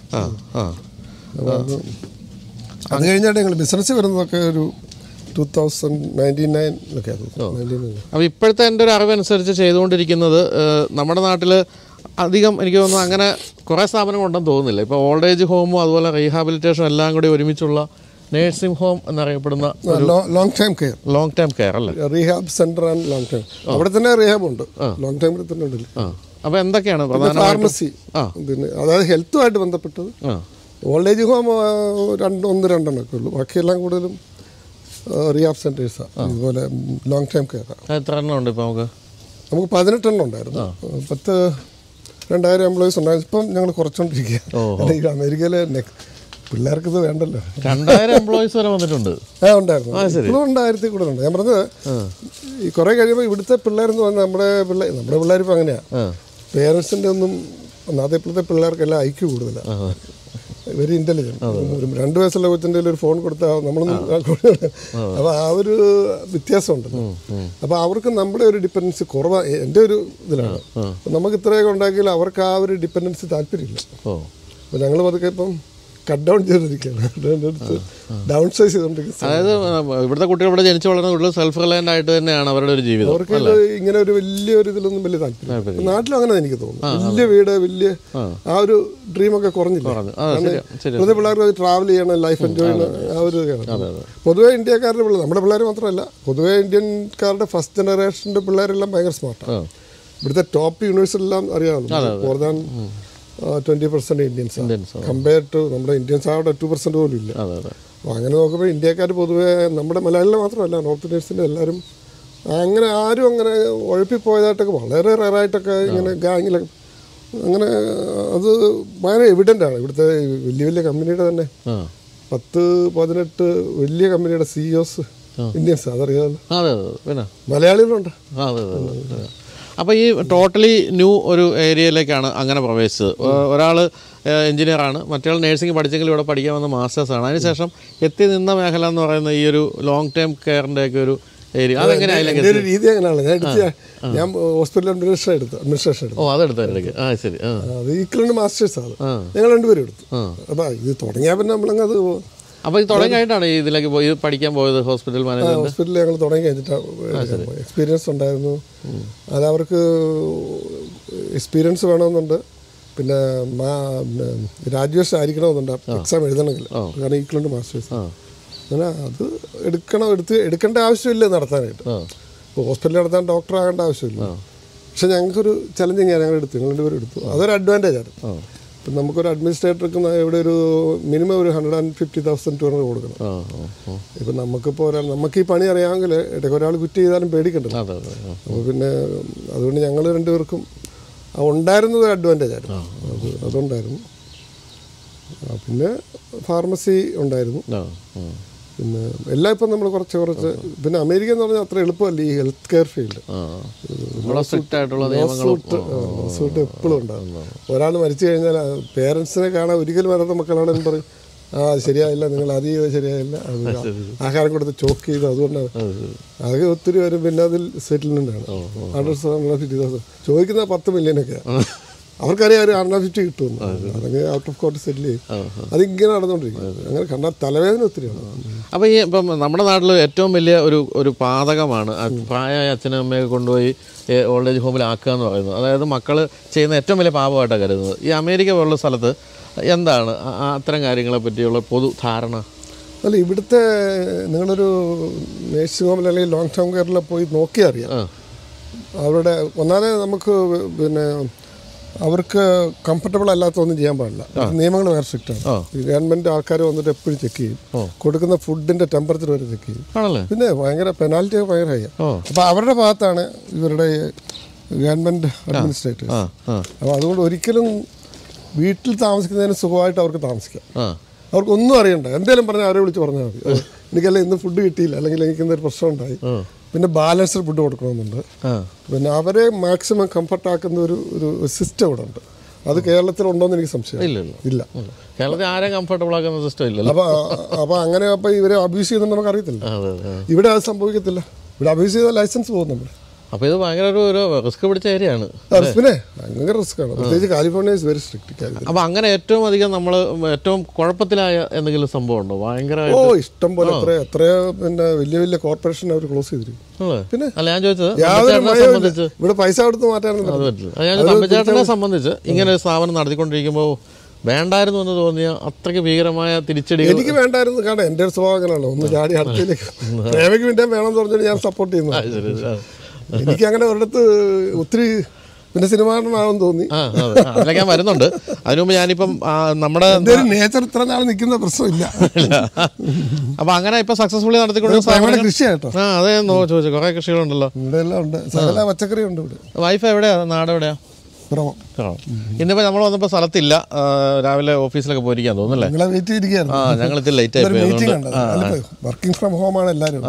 Speaker 2: അത് കഴിഞ്ഞായിട്ട് ഞങ്ങൾ ബിസിനസ് വരുന്നതൊക്കെ ഒരു ടൂ തൗസൻഡ് നയൻറ്റി നയനിലൊക്കെ ആയിരുന്നു.
Speaker 1: അപ്പോൾ ഇപ്പോഴത്തെ എൻ്റെ ഒരു അറിവനുസരിച്ച് ചെയ്തുകൊണ്ടിരിക്കുന്നത് നമ്മുടെ നാട്ടിൽ അധികം എനിക്ക് തോന്നുന്നു അങ്ങനെ കുറേ സ്ഥാപനങ്ങളുണ്ടെന്ന് തോന്നുന്നില്ല. ഇപ്പോൾ ഓൾഡ് ഏജ് ഹോമും അതുപോലെ റീഹാബിലിറ്റേഷനും എല്ലാം കൂടി ഒരുമിച്ചുള്ള നേഴ്സിംഗ് ഹോം എന്നറിയപ്പെടുന്ന
Speaker 2: long time care.
Speaker 1: Long time care അല്ലേ?
Speaker 2: Rehab centre and long time. അവിടെ തന്നെ റീഹാബ് ഉണ്ട്, ലോങ് ടൈം തന്നെ ഉണ്ട്.
Speaker 1: അപ്പോൾ എന്തൊക്കെയാണ്
Speaker 2: ഫാർമസി, പിന്നെ അതായത് ഹെൽത്തുമായിട്ട് ബന്ധപ്പെട്ടത്. ഓൾഡ് ഏജ് ഹോം രണ്ട് ഒന്ന് രണ്ടെണ്ണമൊക്കെ ഉള്ളൂ, ബാക്കിയെല്ലാം കൂടുതലും റീഹാബ് സെന്റേഴ്സാണ്. അതുപോലെ ലോങ് ടൈം കെയർ.
Speaker 1: എത്ര എണ്ണം ഉണ്ട് ഇപ്പോൾ? നമുക്ക്
Speaker 2: നമുക്ക് പതിനെട്ടെണ്ണം ഉണ്ടായിരുന്നു. പത്ത് രണ്ടായിരം എംപ്ലോയീസ് ഉണ്ടായിരുന്നു. ഇപ്പം ഞങ്ങൾ കുറച്ചുകൊണ്ടിരിക്കുക. അല്ലെങ്കിൽ അമേരിക്കയിലെ പിള്ളേർക്ക് ഇത് വേണ്ടല്ലോ.
Speaker 1: രണ്ടായിരം എംപ്ലോയീസ് വരെ വന്നിട്ടുണ്ട്.
Speaker 2: ആ ഉണ്ടായിരുന്നു, ഇപ്പോഴും ഉണ്ടായിരത്തി കൂടുതൽ ഉണ്ട്. ഞാൻ പറഞ്ഞത് ഈ കുറേ കഴിയുമ്പോൾ ഇവിടുത്തെ പിള്ളേരെന്ന് പറഞ്ഞാൽ നമ്മുടെ പിള്ളേർ നമ്മുടെ പിള്ളേരിപ്പോൾ അങ്ങനെയാണ്. പേരൻസിൻ്റെ ഒന്നും ഒന്നാമത്തെ ഇപ്പോഴത്തെ പിള്ളേർക്കെല്ലാം ഐക്യു കൂടുതലാണ്, വെരി ഇൻ്റലിജൻറ്റ്. രണ്ട് വയസ്സുള്ള കൊച്ചിൻ്റെ ഒരു ഫോൺ കൊടുത്താൽ നമ്മളൊന്നും. അപ്പോൾ ആ ഒരു വ്യത്യാസമുണ്ടല്ലോ. അപ്പോൾ അവർക്ക് നമ്മുടെ ഒരു ഡിപ്പെൻഡൻസി കുറവാണ് എൻ്റെ ഒരു ഇതിലാണ്. നമുക്ക് ഇത്രയൊക്കെ ഉണ്ടാക്കിയാൽ അവർക്ക് ആ ഒരു ഡിപ്പെൻഡൻസി താല്പര്യമില്ല. അപ്പോൾ ഞങ്ങൾ പതുക്കെ ഇപ്പം കട്ട് ഡൗൺ ചെയ്തിരിക്കുകയാണ്, ഡൗൺ സൈസ് ചെയ്തുകൊണ്ടിരിക്കുന്നത്.
Speaker 1: അതായത് ഇവിടുത്തെ കുട്ടികൾ ഇവിടെ ജനിച്ചു വളർന്ന കുട്ടികൾ സെൽഫ് റിലയൻ്റ് ആയിട്ട് തന്നെയാണ് അവരുടെ ഒരു ജീവിതം.
Speaker 2: അവർക്ക് ഇങ്ങനെ ഒരു വലിയൊരു ഇതിലൊന്നും വലിയ താല്പര്യം നാട്ടിലും അങ്ങനെ എനിക്ക് തോന്നുന്നു. വലിയ വീട്, വലിയ ആ ഒരു ഡ്രീമൊക്കെ കുറഞ്ഞില്ല. ഇപ്പോഴത്തെ പിള്ളേർക്ക് അത് ട്രാവൽ ചെയ്യണം, ലൈഫ് എൻജോയ് ചെയ്യണം, ആ ഒരു പൊതുവേ ഇന്ത്യക്കാരുടെ പിള്ളേർ, നമ്മുടെ പിള്ളേർ മാത്രമല്ല, പൊതുവേ ഇന്ത്യൻകാരുടെ ഫസ്റ്റ് ജനറേഷൻ്റെ പിള്ളേരെല്ലാം ഭയങ്കര സ്മാർട്ടാണ്. ഇവിടുത്തെ ടോപ്പ് യൂണിവേഴ്സിറ്റിയെല്ലാം അറിയാമല്ലോ, more than twenty percent Indians compare to നമ്മുടെ ഇന്ത്യൻസ് അവിടെ ടു പെർസെൻറ്റ് പോലും ഇല്ല. അപ്പോൾ അങ്ങനെ നോക്കുമ്പോൾ ഇന്ത്യക്കാർ പൊതുവേ നമ്മുടെ മലയാളികൾ മാത്രമല്ല നോർത്ത് ഇന്ത്യൻസിൻ്റെ എല്ലാവരും അങ്ങനെ ആരും അങ്ങനെ ഉഴപ്പിപ്പോയതായിട്ടൊക്കെ വളരെ റയറായിട്ടൊക്കെ ഇങ്ങനെ ഗാങ്ങിലൊക്കെ അങ്ങനെ അത് ഭയങ്കര എവിഡൻ്റാണ്. ഇവിടുത്തെ വലിയ വലിയ കമ്പനിയുടെ തന്നെ പത്ത് പതിനെട്ട് വലിയ കമ്പനിയുടെ സിഇഒസ് ഇന്ത്യൻസ്, അതറിയാമല്ലോ.
Speaker 1: പിന്നെ
Speaker 2: മലയാളികളുണ്ട്.
Speaker 1: അപ്പോൾ ഈ ടോട്ടലി ന്യൂ ഒരു ഏരിയയിലേക്കാണ് അങ്ങനെ പ്രവേശിച്ചത്. ഒരാൾ എഞ്ചിനീയറാണ്, മറ്റേ നേഴ്സിംഗ് പഠിച്ചെങ്കിൽ ഇവിടെ പഠിക്കാൻ വന്ന മാസ്റ്റേഴ്സാണ്. അതിനുശേഷം എത്തി നിന്ന മേഖല എന്ന് പറയുന്ന ഈ ഒരു ലോങ് ടൈം കെയറിൻ്റെ ഒക്കെ ഒരു ഏരിയ, അതെങ്ങനെ
Speaker 2: അതിലേക്ക് ഒരു രീതി അങ്ങനെയാണ്. ഞാൻ എടുത്ത ഞാൻ ഹോസ്പിറ്റൽ അഡ്മിനിസ്ട്രേഷൻ എടുത്തു അഡ്മിനിസ്ട്രേഷൻ എടുത്തു.
Speaker 1: ഓ അതെടുത്തതിലേക്ക് ആ ശരി.
Speaker 2: അത് ഈക്വലൻ്റ് മാസ്റ്റേഴ്സാണ്, ഞങ്ങൾ രണ്ടുപേരും എടുത്തു. അപ്പോൾ ഇത് തുടങ്ങിയാൽ പിന്നെ നമ്മളങ്ങ് അത്
Speaker 1: അപ്പോൾ ഇത് തുടങ്ങിയിട്ടാണ് ഇതിലേക്ക് പോയി പഠിക്കാൻ പോയത് ഹോസ്പിറ്റൽ മാനേജ്മെന്റ്?
Speaker 2: ഹോസ്പിറ്റലിൽ ഞങ്ങൾ തുടങ്ങി കഴിഞ്ഞിട്ടാണ്. എക്സ്പീരിയൻസ് ഉണ്ടായിരുന്നു. അത് അവർക്ക് എക്സ്പീരിയൻസ് വേണമെന്നുണ്ട്, പിന്നെ ഗ്രാജുവേഷൻ ആയിരിക്കണമെന്നുണ്ട് എക്സാം എഴുതണമെങ്കിൽ, കാരണം ഈക്വലൻ്റ് മാസ്റ്റേഴ്സ്. അങ്ങനെ അത് എടുക്കണം, എടുത്ത് എടുക്കേണ്ട ആവശ്യമില്ല നടത്താനായിട്ട്. ഇപ്പോൾ ഹോസ്പിറ്റലിൽ നടത്താൻ ഡോക്ടർ ആകേണ്ട ആവശ്യമില്ല. പക്ഷെ ഞങ്ങൾക്കൊരു ചലഞ്ചിങ് ആണ് ഞങ്ങൾ എടുത്തു, ഞങ്ങൾ രണ്ടുപേരും എടുത്തു. അതൊരു അഡ്വാൻറ്റേജ് ആണ്. ഇപ്പം നമുക്കൊരു അഡ്മിനിസ്ട്രേറ്റർക്ക് ഇവിടെ ഒരു മിനിമം ഒരു hundred and fifty thousand two hundred കൊടുക്കണം. ഇപ്പം നമുക്കിപ്പോൾ ഒരാൾ നമുക്ക് ഈ പണി അറിയാമെങ്കിൽ ഇടയ്ക്ക് ഒരാൾ കുറ്റ് ചെയ്താലും പേടിക്കണ്ടല്ലോ. അപ്പോൾ പിന്നെ അതുകൊണ്ട് ഞങ്ങൾ രണ്ടുപേർക്കും ഉണ്ടായിരുന്നത് ഒരു അഡ്വാൻറ്റേജ് ആയിരുന്നു. അത് അതുണ്ടായിരുന്നു. പിന്നെ ഫാർമസി ഉണ്ടായിരുന്നു. പിന്നെ എല്ലാം ഇപ്പം നമ്മൾ കുറച്ച് കുറച്ച് പിന്നെ അമേരിക്ക എന്ന് പറഞ്ഞാൽ അത്ര എളുപ്പമല്ല ഈ ഹെൽത്ത് കെയർ ഫീൽഡ്. സൂട്ട് എപ്പോഴും ഉണ്ടാകും. ഒരാൾ മരിച്ചു കഴിഞ്ഞാൽ പേരൻസിനെ കാണാൻ ഒരിക്കലും വരാത്ത മക്കളാണെന്ന് പറയും, ആ അത് ശരിയായില്ല, നിങ്ങൾ അത് ചെയ്തത് ശരിയായില്ല, അത് ആഹാരം കൊടുത്ത് ചോക്ക് ചെയ്തു, അതുകൊണ്ടാണ്. അതൊക്കെ ഒത്തിരി വരും. പിന്നെ അതിൽ സെറ്റിൽമെൻ്റ് ആണ്. ഹൺഡ്രഡ് ഫിഫ്റ്റി തൗസൻഡ് ചോദിക്കുന്ന പത്ത് മില്യനൊക്കെയാണ്. അവർക്കറിയാം ഒരു ഹൺഡ്രഡ് ഫിഫ്റ്റി കിട്ടുമെന്ന്. അതങ്ങനെ ഔട്ട് ഓഫ് കോർട്ട് സെറ്റിൽ ചെയ്യും. അതിങ്ങനെ നടന്നുകൊണ്ടിരിക്കും. അങ്ങനെ കണ്ടാൽ തലവേദന ഒത്തിരിയാണ്.
Speaker 1: അപ്പോൾ ഈ ഇപ്പം നമ്മുടെ നാട്ടിൽ ഏറ്റവും വലിയ ഒരു ഒരു പാതകമാണ് പ്രായമായ അച്ഛനും അമ്മയൊക്കെ കൊണ്ടുപോയി ഓൾഡ് ഏജ് ഹോമിലാക്കുക എന്ന് പറയുന്നത്. അതായത് മക്കൾ ചെയ്യുന്ന ഏറ്റവും വലിയ പാപമായിട്ടാണ് കരുതുന്നത്. ഈ അമേരിക്ക പോലുള്ള സ്ഥലത്ത് എന്താണ് അത്തരം കാര്യങ്ങളെ പറ്റിയുള്ള പൊതു ധാരണ?
Speaker 2: അല്ല, ഇവിടുത്തെ നിങ്ങളൊരു നേഴ്സിംഗ് ഹോമിൽ അല്ലെങ്കിൽ ലോങ് ടേം കെയറിൽ പോയി നോക്കിയാൽ അറിയാം. അവരുടെ ഒന്നാമതെ നമുക്ക് പിന്നെ അവർക്ക് കംഫർട്ടബിൾ അല്ലാത്തൊന്നും ചെയ്യാൻ പാടില്ല. നിയമങ്ങൾ വേറെ സ്ട്രിക്റ്റാണ്. ഗവൺമെൻറ് ആൾക്കാർ വന്നിട്ട് എപ്പോഴും ചെക്ക് ചെയ്യും. കൊടുക്കുന്ന ഫുഡിൻ്റെ ടെമ്പറേച്ചർ വരെ ചെക്ക് ചെയ്യും. പിന്നെ ഭയങ്കര പെനാൽറ്റി ഭയങ്കര ഹൈ. അപ്പോൾ അവരുടെ ഭാഗത്താണ് ഇവരുടെ ഗവൺമെൻറ് അഡ്മിനിസ്ട്രേറ്റേഴ്സ്. അപ്പോൾ അതുകൊണ്ട് ഒരിക്കലും വീട്ടിൽ താമസിക്കുന്നതിന് സുഖമായിട്ട് അവർക്ക് താമസിക്കാം. അവർക്കൊന്നും അറിയണ്ട. എന്തെങ്കിലും പറഞ്ഞാൽ അവരെ വിളിച്ച് പറഞ്ഞാൽ മതി, എനിക്കല്ല ഇന്ന് ഫുഡ് കിട്ടിയില്ല, അല്ലെങ്കിൽ എനിക്ക് എന്തൊരു പ്രശ്നം ഉണ്ടായി. പിന്നെ ബാലൻസ്ഡ് ഫുഡ് കൊടുക്കണമെന്നുണ്ട്. പിന്നെ അവരെ മാക്സിമം കംഫർട്ടാക്കുന്ന ഒരു ഒരു സിസ്റ്റം ഇവിടെ ഉണ്ട്. അത് കേരളത്തിലുണ്ടോയെന്ന് എനിക്ക് സംശയം ഇല്ല.
Speaker 1: കേരളത്തിൽ ആരെയും കംഫർട്ടബിൾ ആക്കുന്ന സിസ്റ്റം ഇല്ല.
Speaker 2: അപ്പോൾ അപ്പോൾ അങ്ങനെ അപ്പോൾ ഇവരെ അബ്യൂസ് ചെയ്യുന്നത് നമുക്ക് അറിയത്തില്ല. ഇവിടെ അത് സംഭവിക്കത്തില്ല. ഇവിടെ അബ്യൂസ് ചെയ്താൽ ലൈസൻസ് പോകും നമ്മൾ.
Speaker 1: അപ്പോൾ ഇത് ഭയങ്കര ഒരു ഒരു റിസ്ക് പിടിച്ച ഏരിയ ആണ്.
Speaker 2: പിന്നെ ഭയങ്കര റിസ്ക് ആണ്. പ്രത്യേകിച്ച് കാലിഫോർണിയ ഇസ് വെരി സ്ട്രിക്റ്റ്.
Speaker 1: അപ്പോൾ അങ്ങനെ ഏറ്റവും അധികം നമ്മൾ ഏറ്റവും കുഴപ്പത്തിലായ എന്തെങ്കിലും സംഭവം ഉണ്ടോ? ഭയങ്കര
Speaker 2: ഓ ഇഷ്ടം പോലെ എത്ര എത്രയോ പിന്നെ വലിയ വലിയ കോർപ്പറേഷൻ അവർ ക്ലോസ് ചെയ്തിരിക്കും.
Speaker 1: പിന്നെ അല്ല ഞാൻ ചോദിച്ചത്
Speaker 2: ഇവിടെ പൈസ കൊടുത്ത് മാറ്റാനൊന്നും
Speaker 1: അത് പറ്റില്ല. ഞാൻ തമ്പിച്ചേട്ടനെ സംബന്ധിച്ച് ഇങ്ങനെ ഒരു സ്ഥാപനം നടത്തിക്കൊണ്ടിരിക്കുമ്പോൾ വേണ്ടായിരുന്നു എന്ന് തോന്നിയ അത്രയ്ക്ക് ഭീകരമായ തിരിച്ചടി
Speaker 2: എനിക്ക് വേണ്ടായിരുന്നു. കാരണം എൻ്റെ ഒരു സ്വഭാവം അങ്ങനെയാണല്ലോ, ഒന്ന് ചാടി അടുത്തേക്ക് പ്രേമയ്ക്ക് വേണ്ടി വേണമെന്ന് പറഞ്ഞിട്ട് ഞാൻ സപ്പോർട്ട് ചെയ്യുന്നു. എനിക്ക് അങ്ങനെ ഒരിടത്ത് ഒത്തിരി പിന്നെ സിനിമ കാണണമെന്ന് തോന്നി.
Speaker 1: അതിലേക്ക് ഞാൻ വരുന്നുണ്ട്. അതിനു മുമ്പ് ഞാനിപ്പം നമ്മുടെ
Speaker 2: നേച്ചർ ഇത്ര നാൾ നിൽക്കുന്ന പ്രശ്നമില്ല.
Speaker 1: അപ്പൊ അങ്ങനെ ഇപ്പൊ സക്സസ്ഫുള്ളി നടത്തിക്കൊണ്ട്
Speaker 2: കൃഷിയായിട്ടോ.
Speaker 1: ആ അതെ ചോദിച്ചു. കുറെ കൃഷികളുണ്ടല്ലോ.
Speaker 2: ഇവിടെ എല്ലാം ഉണ്ട്. സകല പച്ചക്കറി ഉണ്ട് ഇവിടെ.
Speaker 1: വൈഫ് എവിടെയാ? നാട് എവിടെയാ? ഇന്നിപ്പോ നമ്മൾ വന്നപ്പോ സ്ഥലത്തില്ല. രാവിലെ ഓഫീസിലൊക്കെ പോയിരിക്കാൻ തോന്നുന്നല്ലേ? ആ ഞങ്ങൾ ഇത്തിരി ലേറ്റ് ആയി.
Speaker 2: വർക്കിംഗ് ഫ്രം ഹോം ആണ് എല്ലാവരും.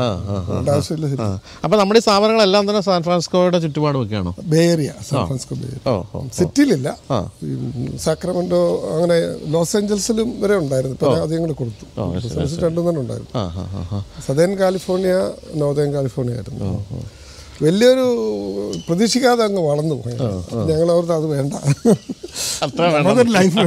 Speaker 1: അപ്പൊ നമ്മുടെ ഈ സ്ഥാപനങ്ങളെല്ലാം തന്നെ സാൻ ഫ്രാൻസിസ്കോയുടെ ചുറ്റുപാടും ഒക്കെയാണോ?
Speaker 2: Bay Area. San Francisco Bay Area. സിറ്റിയിലില്ല. സാക്രമെന്റോ അങ്ങനെ ലോസ് ഏഞ്ചൽസിലും വരെ ഉണ്ടായിരുന്നു. ഇപ്പൊ അത് ഞങ്ങൾ കൊടുത്തു. രണ്ടും തന്നെ ഉണ്ടായിരുന്നു. സദേൺ കാലിഫോർണിയ, നോർത്തേൺ കാലിഫോർണിയ ആയിരുന്നു. വലിയൊരു പ്രതീക്ഷിക്കാതെ അങ്ങ് വളർന്നു പോയി. ഞങ്ങൾ അവർക്ക് അത് വേണ്ട, ലൈഫ്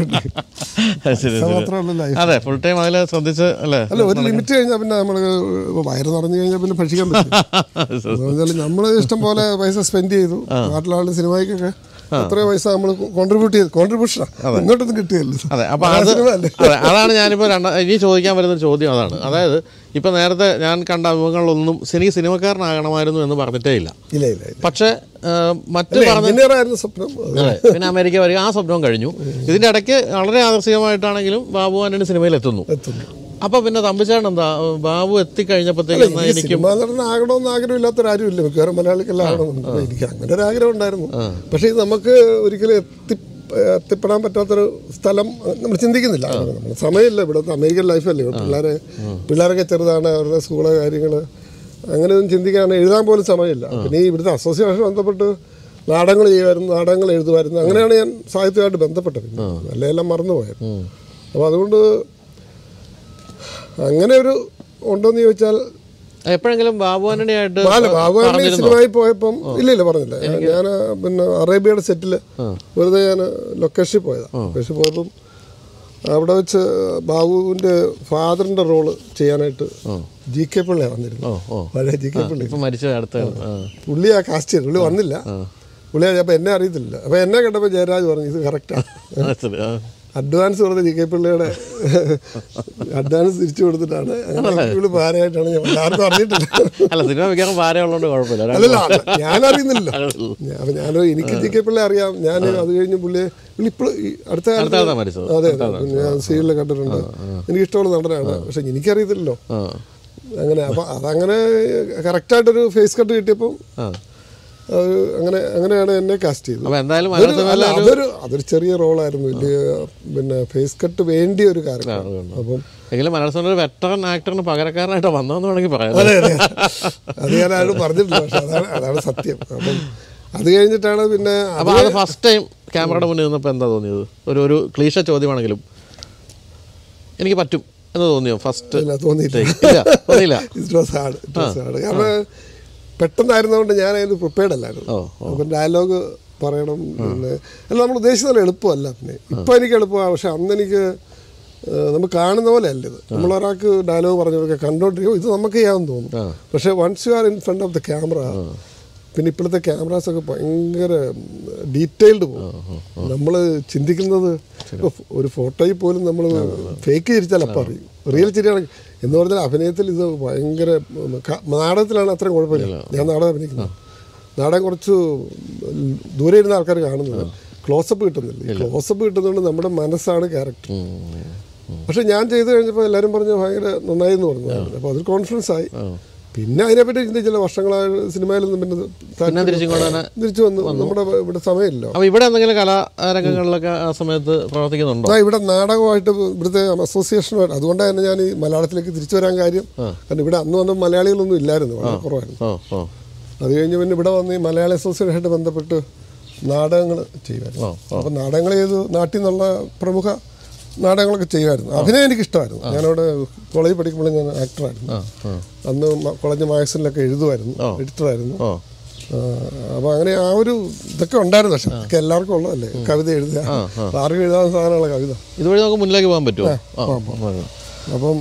Speaker 1: അതെ ഫുൾ ടൈം അതിൽ ശ്രദ്ധിച്ച് അല്ലേ.
Speaker 2: അല്ല ഒരു ലിമിറ്റ് കഴിഞ്ഞാൽ പിന്നെ നമ്മൾ വയറ് നിറഞ്ഞു കഴിഞ്ഞാൽ പിന്നെ ഭക്ഷിക്കാൻ പറ്റും. നമ്മൾ ഇഷ്ടം പോലെ പൈസ സ്പെൻഡ് ചെയ്തു. നാട്ടിലാളുടെ സിനിമയ്ക്കൊക്കെ എത്രയോ പൈസ നമ്മൾ കോൺട്രിബ്യൂട്ട് ചെയ്തു. കോൺട്രിബ്യൂഷനാണ്, ഇങ്ങോട്ടൊന്നും കിട്ടിയല്ലോ.
Speaker 1: അതെ, അപ്പോൾ അത് അതാണ് ഞാനിപ്പോൾ രണ്ടാ ഇനി ചോദിക്കാൻ വരുന്ന ചോദ്യം അതാണ്. അതായത് ഇപ്പം നേരത്തെ ഞാൻ കണ്ട അനുഭവങ്ങളിലൊന്നും എനിക്ക് സിനിമക്കാരനാകണമായിരുന്നു എന്ന് പറഞ്ഞിട്ടേ ഇല്ല.
Speaker 2: ഇല്ല ഇല്ല
Speaker 1: പക്ഷേ മറ്റ്
Speaker 2: സ്വപ്നം.
Speaker 1: അതെ, പിന്നെ അമേരിക്ക വരിക, ആ സ്വപ്നവും കഴിഞ്ഞു. ഇതിൻ്റെ ഇടയ്ക്ക് വളരെ ആദർശികമായിട്ടാണെങ്കിലും ബാബു ആന്റണി സിനിമയിൽ എത്തുന്നു. അപ്പൊ പിന്നെ തമ്പിച്ചേട്ടൻ എന്താ ബാബു എത്തിക്കഴിഞ്ഞപ്പോഴത്തേക്കും എനിക്കും
Speaker 2: ആകണമെന്ന് ആഗ്രഹമില്ലാത്തൊരാരും ഇല്ല. മിക്കവാറും മലയാളിക്കെല്ലാം ആകണമെന്നുണ്ട്. എനിക്ക് അങ്ങനെ ഒരു ആഗ്രഹം ഉണ്ടായിരുന്നു. പക്ഷേ ഇത് നമുക്ക് ഒരിക്കലും എത്തി എത്തിപ്പെടാൻ പറ്റാത്തൊരു സ്ഥലം നമ്മൾ ചിന്തിക്കുന്നില്ല. നമ്മൾ സമയമില്ല. ഇവിടുത്തെ അമേരിക്കൻ ലൈഫല്ലേ. പിള്ളേരെ പിള്ളേരൊക്കെ ചെറുതാണ്, അവരുടെ സ്കൂള് കാര്യങ്ങൾ അങ്ങനെയൊന്നും ചിന്തിക്കാൻ എഴുതാൻ പോലും സമയമില്ല. പിന്നെ ഈ ഇവിടുത്തെ അസോസിയേഷൻ ബന്ധപ്പെട്ട് നാടകങ്ങൾ ചെയ്യുമായിരുന്നു, നാടകങ്ങൾ എഴുതുമായിരുന്നു. അങ്ങനെയാണ് ഞാൻ സാഹിത്യമായിട്ട് ബന്ധപ്പെട്ടത്. അല്ലെല്ലാം മറന്നുപോയത്. അപ്പോൾ അതുകൊണ്ട് അങ്ങനെ ഒരു ഉണ്ടോയെന്ന് ചോദിച്ചാൽ
Speaker 1: എപ്പോഴെങ്കിലും ബാബു ആന്റണിയായിട്ട്
Speaker 2: ബാബു ആന്റണി സിനിമയിൽ പോയപ്പം ഇല്ല ഇല്ല പറഞ്ഞില്ല. ഞാൻ പിന്നെ അറേബ്യയുടെ സെറ്റിൽ വെറുതെ ഞാൻ ലൊക്കേഷനിൽ പോയതാണ്. ലൊക്കേഷനിൽ പോയപ്പം അവിടെ വെച്ച് ബാബുവിൻ്റെ ഫാദറിൻ്റെ റോള് ചെയ്യാനായിട്ട് ജി കെ പിള്ളയാണ് വന്നിരുന്നു. പഴയ ജി കെ പിള്ളി പുള്ളിയാ കാസ്റ്റ് ചെയ്തത്. പുള്ളി വന്നില്ല. പുള്ളിയാ അപ്പോൾ എന്നെ അറിയത്തില്ല. അപ്പോൾ എന്നെ കണ്ടപ്പോൾ ജയരാജ് പറഞ്ഞു ഇത് കറക്റ്റാണ്. അഡ്വാൻസ് കൊടുത്ത ജി കെ പിള്ളയുടെ അഡ്വാൻസ് തിരിച്ചു കൊടുത്തിട്ടാണ് അങ്ങനെ ഭാരമായിട്ടാണ് ഞാൻ ആർക്കും അറിഞ്ഞിട്ടില്ല. അല്ലല്ല ഞാൻ അറിയുന്നില്ലല്ലോ. അപ്പം ഞാനോ എനിക്ക് ജി കെ പിള്ളയെ അറിയാം. ഞാൻ അത് കഴിഞ്ഞ് പുള്ളിയെ പുള്ളി ഇപ്പോൾ അടുത്ത കാലത്ത് അതെ ഞാൻ സീരിയലിൽ കണ്ടിട്ടുണ്ട്. എനിക്കിഷ്ടമുള്ള നടനാണ്. പക്ഷെ എനിക്കറിയത്തില്ലല്ലോ അങ്ങനെ. അപ്പം അതങ്ങനെ കറക്റ്റായിട്ടൊരു ഫേസ് കട്ട് കിട്ടിയപ്പം അങ്ങനെ അങ്ങനെയാണ് എന്നെ കാസ്റ്റ് ചെയ്തത്. അതൊരു അതൊരു ചെറിയ റോളായിരുന്നു. വലിയ പിന്നെ ഫേസ് കട്ട് വേണ്ടിയ ഒരു കാര്യം. അപ്പം
Speaker 1: എങ്കിലും മലയാള വെറ്ററൻ ആക്ടറിന് പകരക്കാരനായിട്ട് വന്നതെന്ന് വേണമെങ്കിൽ പറയാം.
Speaker 2: അതെ അതെ അത് ഞാൻ ആരും പറഞ്ഞിട്ടില്ല. പക്ഷെ അതാണ് അതാണ് സത്യം. അപ്പം അത് കഴിഞ്ഞിട്ടാണ് പിന്നെ
Speaker 1: അപ്പോൾ അത് ഫസ്റ്റ് ടൈം ക്യാമറയുടെ മുന്നിൽ നിന്നപ്പോൾ എന്താ തോന്നിയത്? ഒരു ഒരു ക്ലീഷ ചോദ്യമാണെങ്കിലും എനിക്ക് പറ്റും എന്ന് തോന്നിയോ ഫസ്റ്റ്?
Speaker 2: തോന്നിയില്ല. It was hard it was hard കാരണം പെട്ടെന്നായിരുന്നതുകൊണ്ട് ഞാൻ അതിന് പ്രിപ്പയർഡ് അല്ലായിരുന്നു. അപ്പം ഡയലോഗ് പറയണം. പിന്നെ അല്ല നമ്മൾ ഉദ്ദേശിച്ചതല്ല എളുപ്പമല്ല. പിന്നെ ഇപ്പം എനിക്ക് എളുപ്പമാണ്. പക്ഷെ അന്ന് എനിക്ക് നമുക്ക് കാണുന്ന പോലെ അല്ല ഇത്. നമ്മളൊരാൾക്ക് ഡയലോഗ് പറഞ്ഞവരൊക്കെ കണ്ടോണ്ടിരിക്കും ഇത് നമുക്ക് ചെയ്യാമെന്ന് തോന്നും. പക്ഷേ once you are in front of the camera പിന്നെ ഇപ്പോഴത്തെ ക്യാമറാസൊക്കെ ഭയങ്കര ഡീറ്റെയിൽഡ് പോകും. നമ്മൾ ചിന്തിക്കുന്നത് ഒരു ഫോട്ടോയിൽ പോലും നമ്മൾ ഫേക്ക് ചിരിച്ചാൽ അപ്പം അറിയും റിയൽ ചിരിയാണ് എന്ന് പറഞ്ഞാൽ അഭിനയത്തിൽ ഇത് ഭയങ്കര നാടകത്തിലാണ് അത്രയും കുഴപ്പമില്ല. ഞാൻ നാടകം അഭിനയിക്കുന്നത്. നാടകം കുറച്ച് ദൂരെ ഇരുന്ന ആൾക്കാർ കാണുന്നത് ക്ലോസപ്പ് കിട്ടുന്നില്ല. ഈ ക്ലോസപ്പ് കിട്ടുന്നതുകൊണ്ട് നമ്മുടെ മനസ്സാണ് ക്യാരക്ടർ. പക്ഷെ ഞാൻ ചെയ്ത് കഴിഞ്ഞപ്പോൾ എല്ലാവരും പറഞ്ഞു ഭയങ്കര നന്നായി എന്ന് പറഞ്ഞു. അപ്പോൾ അതിൽ കോൺഫിഡൻസ് ആയി. പിന്നെ അതിനെപ്പറ്റി ചിന്തിച്ചില്ല. വർഷങ്ങളായ സിനിമയിലൊന്നും പിന്നെ തിരിച്ചു വന്നു. നമ്മുടെ ഇവിടെ സമയമില്ല.
Speaker 1: ഇവിടെ എന്തെങ്കിലും കലാരംഗങ്ങളിലൊക്കെ ആ സമയത്ത് പ്രവർത്തിക്കുന്നുണ്ടോ?
Speaker 2: ഇവിടെ നാടകമായിട്ട് ഇവിടുത്തെ അസോസിയേഷനുമായിട്ട് അതുകൊണ്ടാണ് തന്നെ ഞാൻ ഈ മലയാളത്തിലേക്ക് തിരിച്ചു വരാൻ കാര്യം. കാരണം ഇവിടെ അന്ന് വന്ന മലയാളികളൊന്നും ഇല്ലായിരുന്നു, വളരെ കുറവായിരുന്നു. അത് കഴിഞ്ഞ് പിന്നെ ഇവിടെ വന്ന് ഈ മലയാളി അസോസിയേഷനായിട്ട് ബന്ധപ്പെട്ട് നാടകങ്ങൾ ചെയ്യുമായിരുന്നു. അപ്പം നാടകങ്ങൾ ചെയ്ത് നാട്ടിൽ നിന്നുള്ള പ്രമുഖ നാടകങ്ങളൊക്കെ ചെയ്യുമായിരുന്നു. അഭിനയം എനിക്കിഷ്ടമായിരുന്നു. ഞാനവിടെ കോളേജിൽ പഠിക്കുമ്പോൾ ഞാൻ ആക്ടറായിരുന്നു. അന്ന് കോളേജ് മാഗസിനിലൊക്കെ എഴുതുമായിരുന്നു, എഡിറ്ററായിരുന്നു. അപ്പോൾ അങ്ങനെ ആ ഒരു ഇതൊക്കെ ഉണ്ടായിരുന്നു. പക്ഷെ ഒക്കെ എല്ലാവർക്കും ഉള്ളതല്ലേ കവിത എഴുതുക. ആർക്കും എഴുതാവുന്ന സാധനമുള്ള കവിത.
Speaker 1: ഇതുവഴി നമുക്ക് മുന്നിലേക്ക് പോകാൻ പറ്റുമോ?
Speaker 2: അപ്പം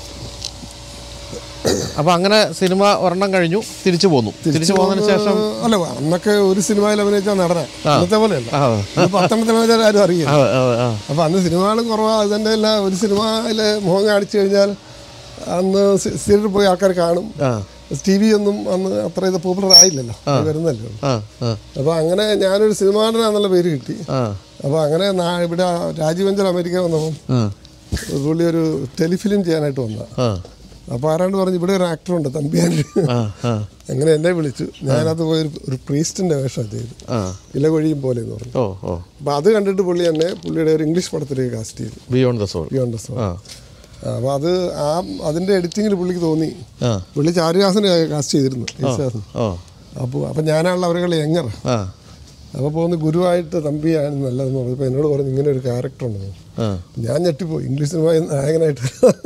Speaker 1: അപ്പോൾ അങ്ങനെ സിനിമ ഒരെണ്ണം കഴിഞ്ഞു, തിരിച്ചു പോന്നു. തിരിച്ചു പോകുന്നതിന് ശേഷം
Speaker 2: അല്ല അന്നൊക്കെ ഒരു സിനിമയിൽ അഭിനയിച്ചാൽ നടനെ അന്നത്തെ പോലെയല്ല. പത്തനംതിട്ട അഭിനയിച്ചാൽ ആരും അറിയില്ല. അപ്പം അന്ന് സിനിമകളും കുറവാണ്. അതിൻ്റെ എല്ലാം ഒരു സിനിമയിൽ മുഖം കാണിച്ചു കഴിഞ്ഞാൽ അന്ന് തിയേറ്ററിൽ പോയി ആൾക്കാർ കാണും. ടി വി ഒന്നും അന്ന് അത്ര ഇത് പോപ്പുലർ ആയില്ലല്ലോ, വരുന്നല്ലോ. അപ്പോൾ അങ്ങനെ ഞാനൊരു സിനിമാടനാന്നുള്ള പേര് കിട്ടി. അപ്പോൾ അങ്ങനെ ഇവിടെ രാജീവഞ്ചൽ അമേരിക്ക വന്നപ്പം പുള്ളി ഒരു ടെലിഫിലിം ചെയ്യാനായിട്ട് വന്നതാണ്. അപ്പോൾ ആരാണ്ട് പറഞ്ഞു ഇവിടെ ഒരു ആക്ടറുണ്ട് തമ്പിയാൻ. അങ്ങനെ എന്നെ വിളിച്ചു. ഞാനത് പോയി ഒരു പ്രീസ്റ്റിൻ്റെ വേഷം ചെയ്തു, ഇല കൊഴിയും പോലെ എന്ന് പറഞ്ഞു. അപ്പോൾ അത് കണ്ടിട്ട് പുള്ളി എന്നെ പുള്ളിയുടെ ഒരു ഇംഗ്ലീഷ് പടത്തിലേക്ക് കാസ്റ്റ് ചെയ്തു, beyond the soul. Beyond the soul. അപ്പോൾ അത് ആ അതിൻ്റെ എഡിറ്റിങ്ങിൽ പുള്ളിക്ക് തോന്നി. പുള്ളി ചാരുദാസിനെ കാസ്റ്റ് ചെയ്തിരുന്നു. അപ്പോൾ അപ്പം ഞാനാണല്ലോ അവരുടെ യങ്ങർ. അപ്പോൾ പോകുന്ന ഗുരുവായിട്ട് തമ്പിയാണ് നല്ലതെന്ന് പറഞ്ഞപ്പോൾ എന്നോട് പറഞ്ഞു ഇങ്ങനെ ഒരു ക്യാരക്ടർ ഉണ്ടെന്ന്. ഞാൻ ഞെട്ടിപ്പോയി. ഇംഗ്ലീഷ് സിനിമ നായകനായിട്ട്.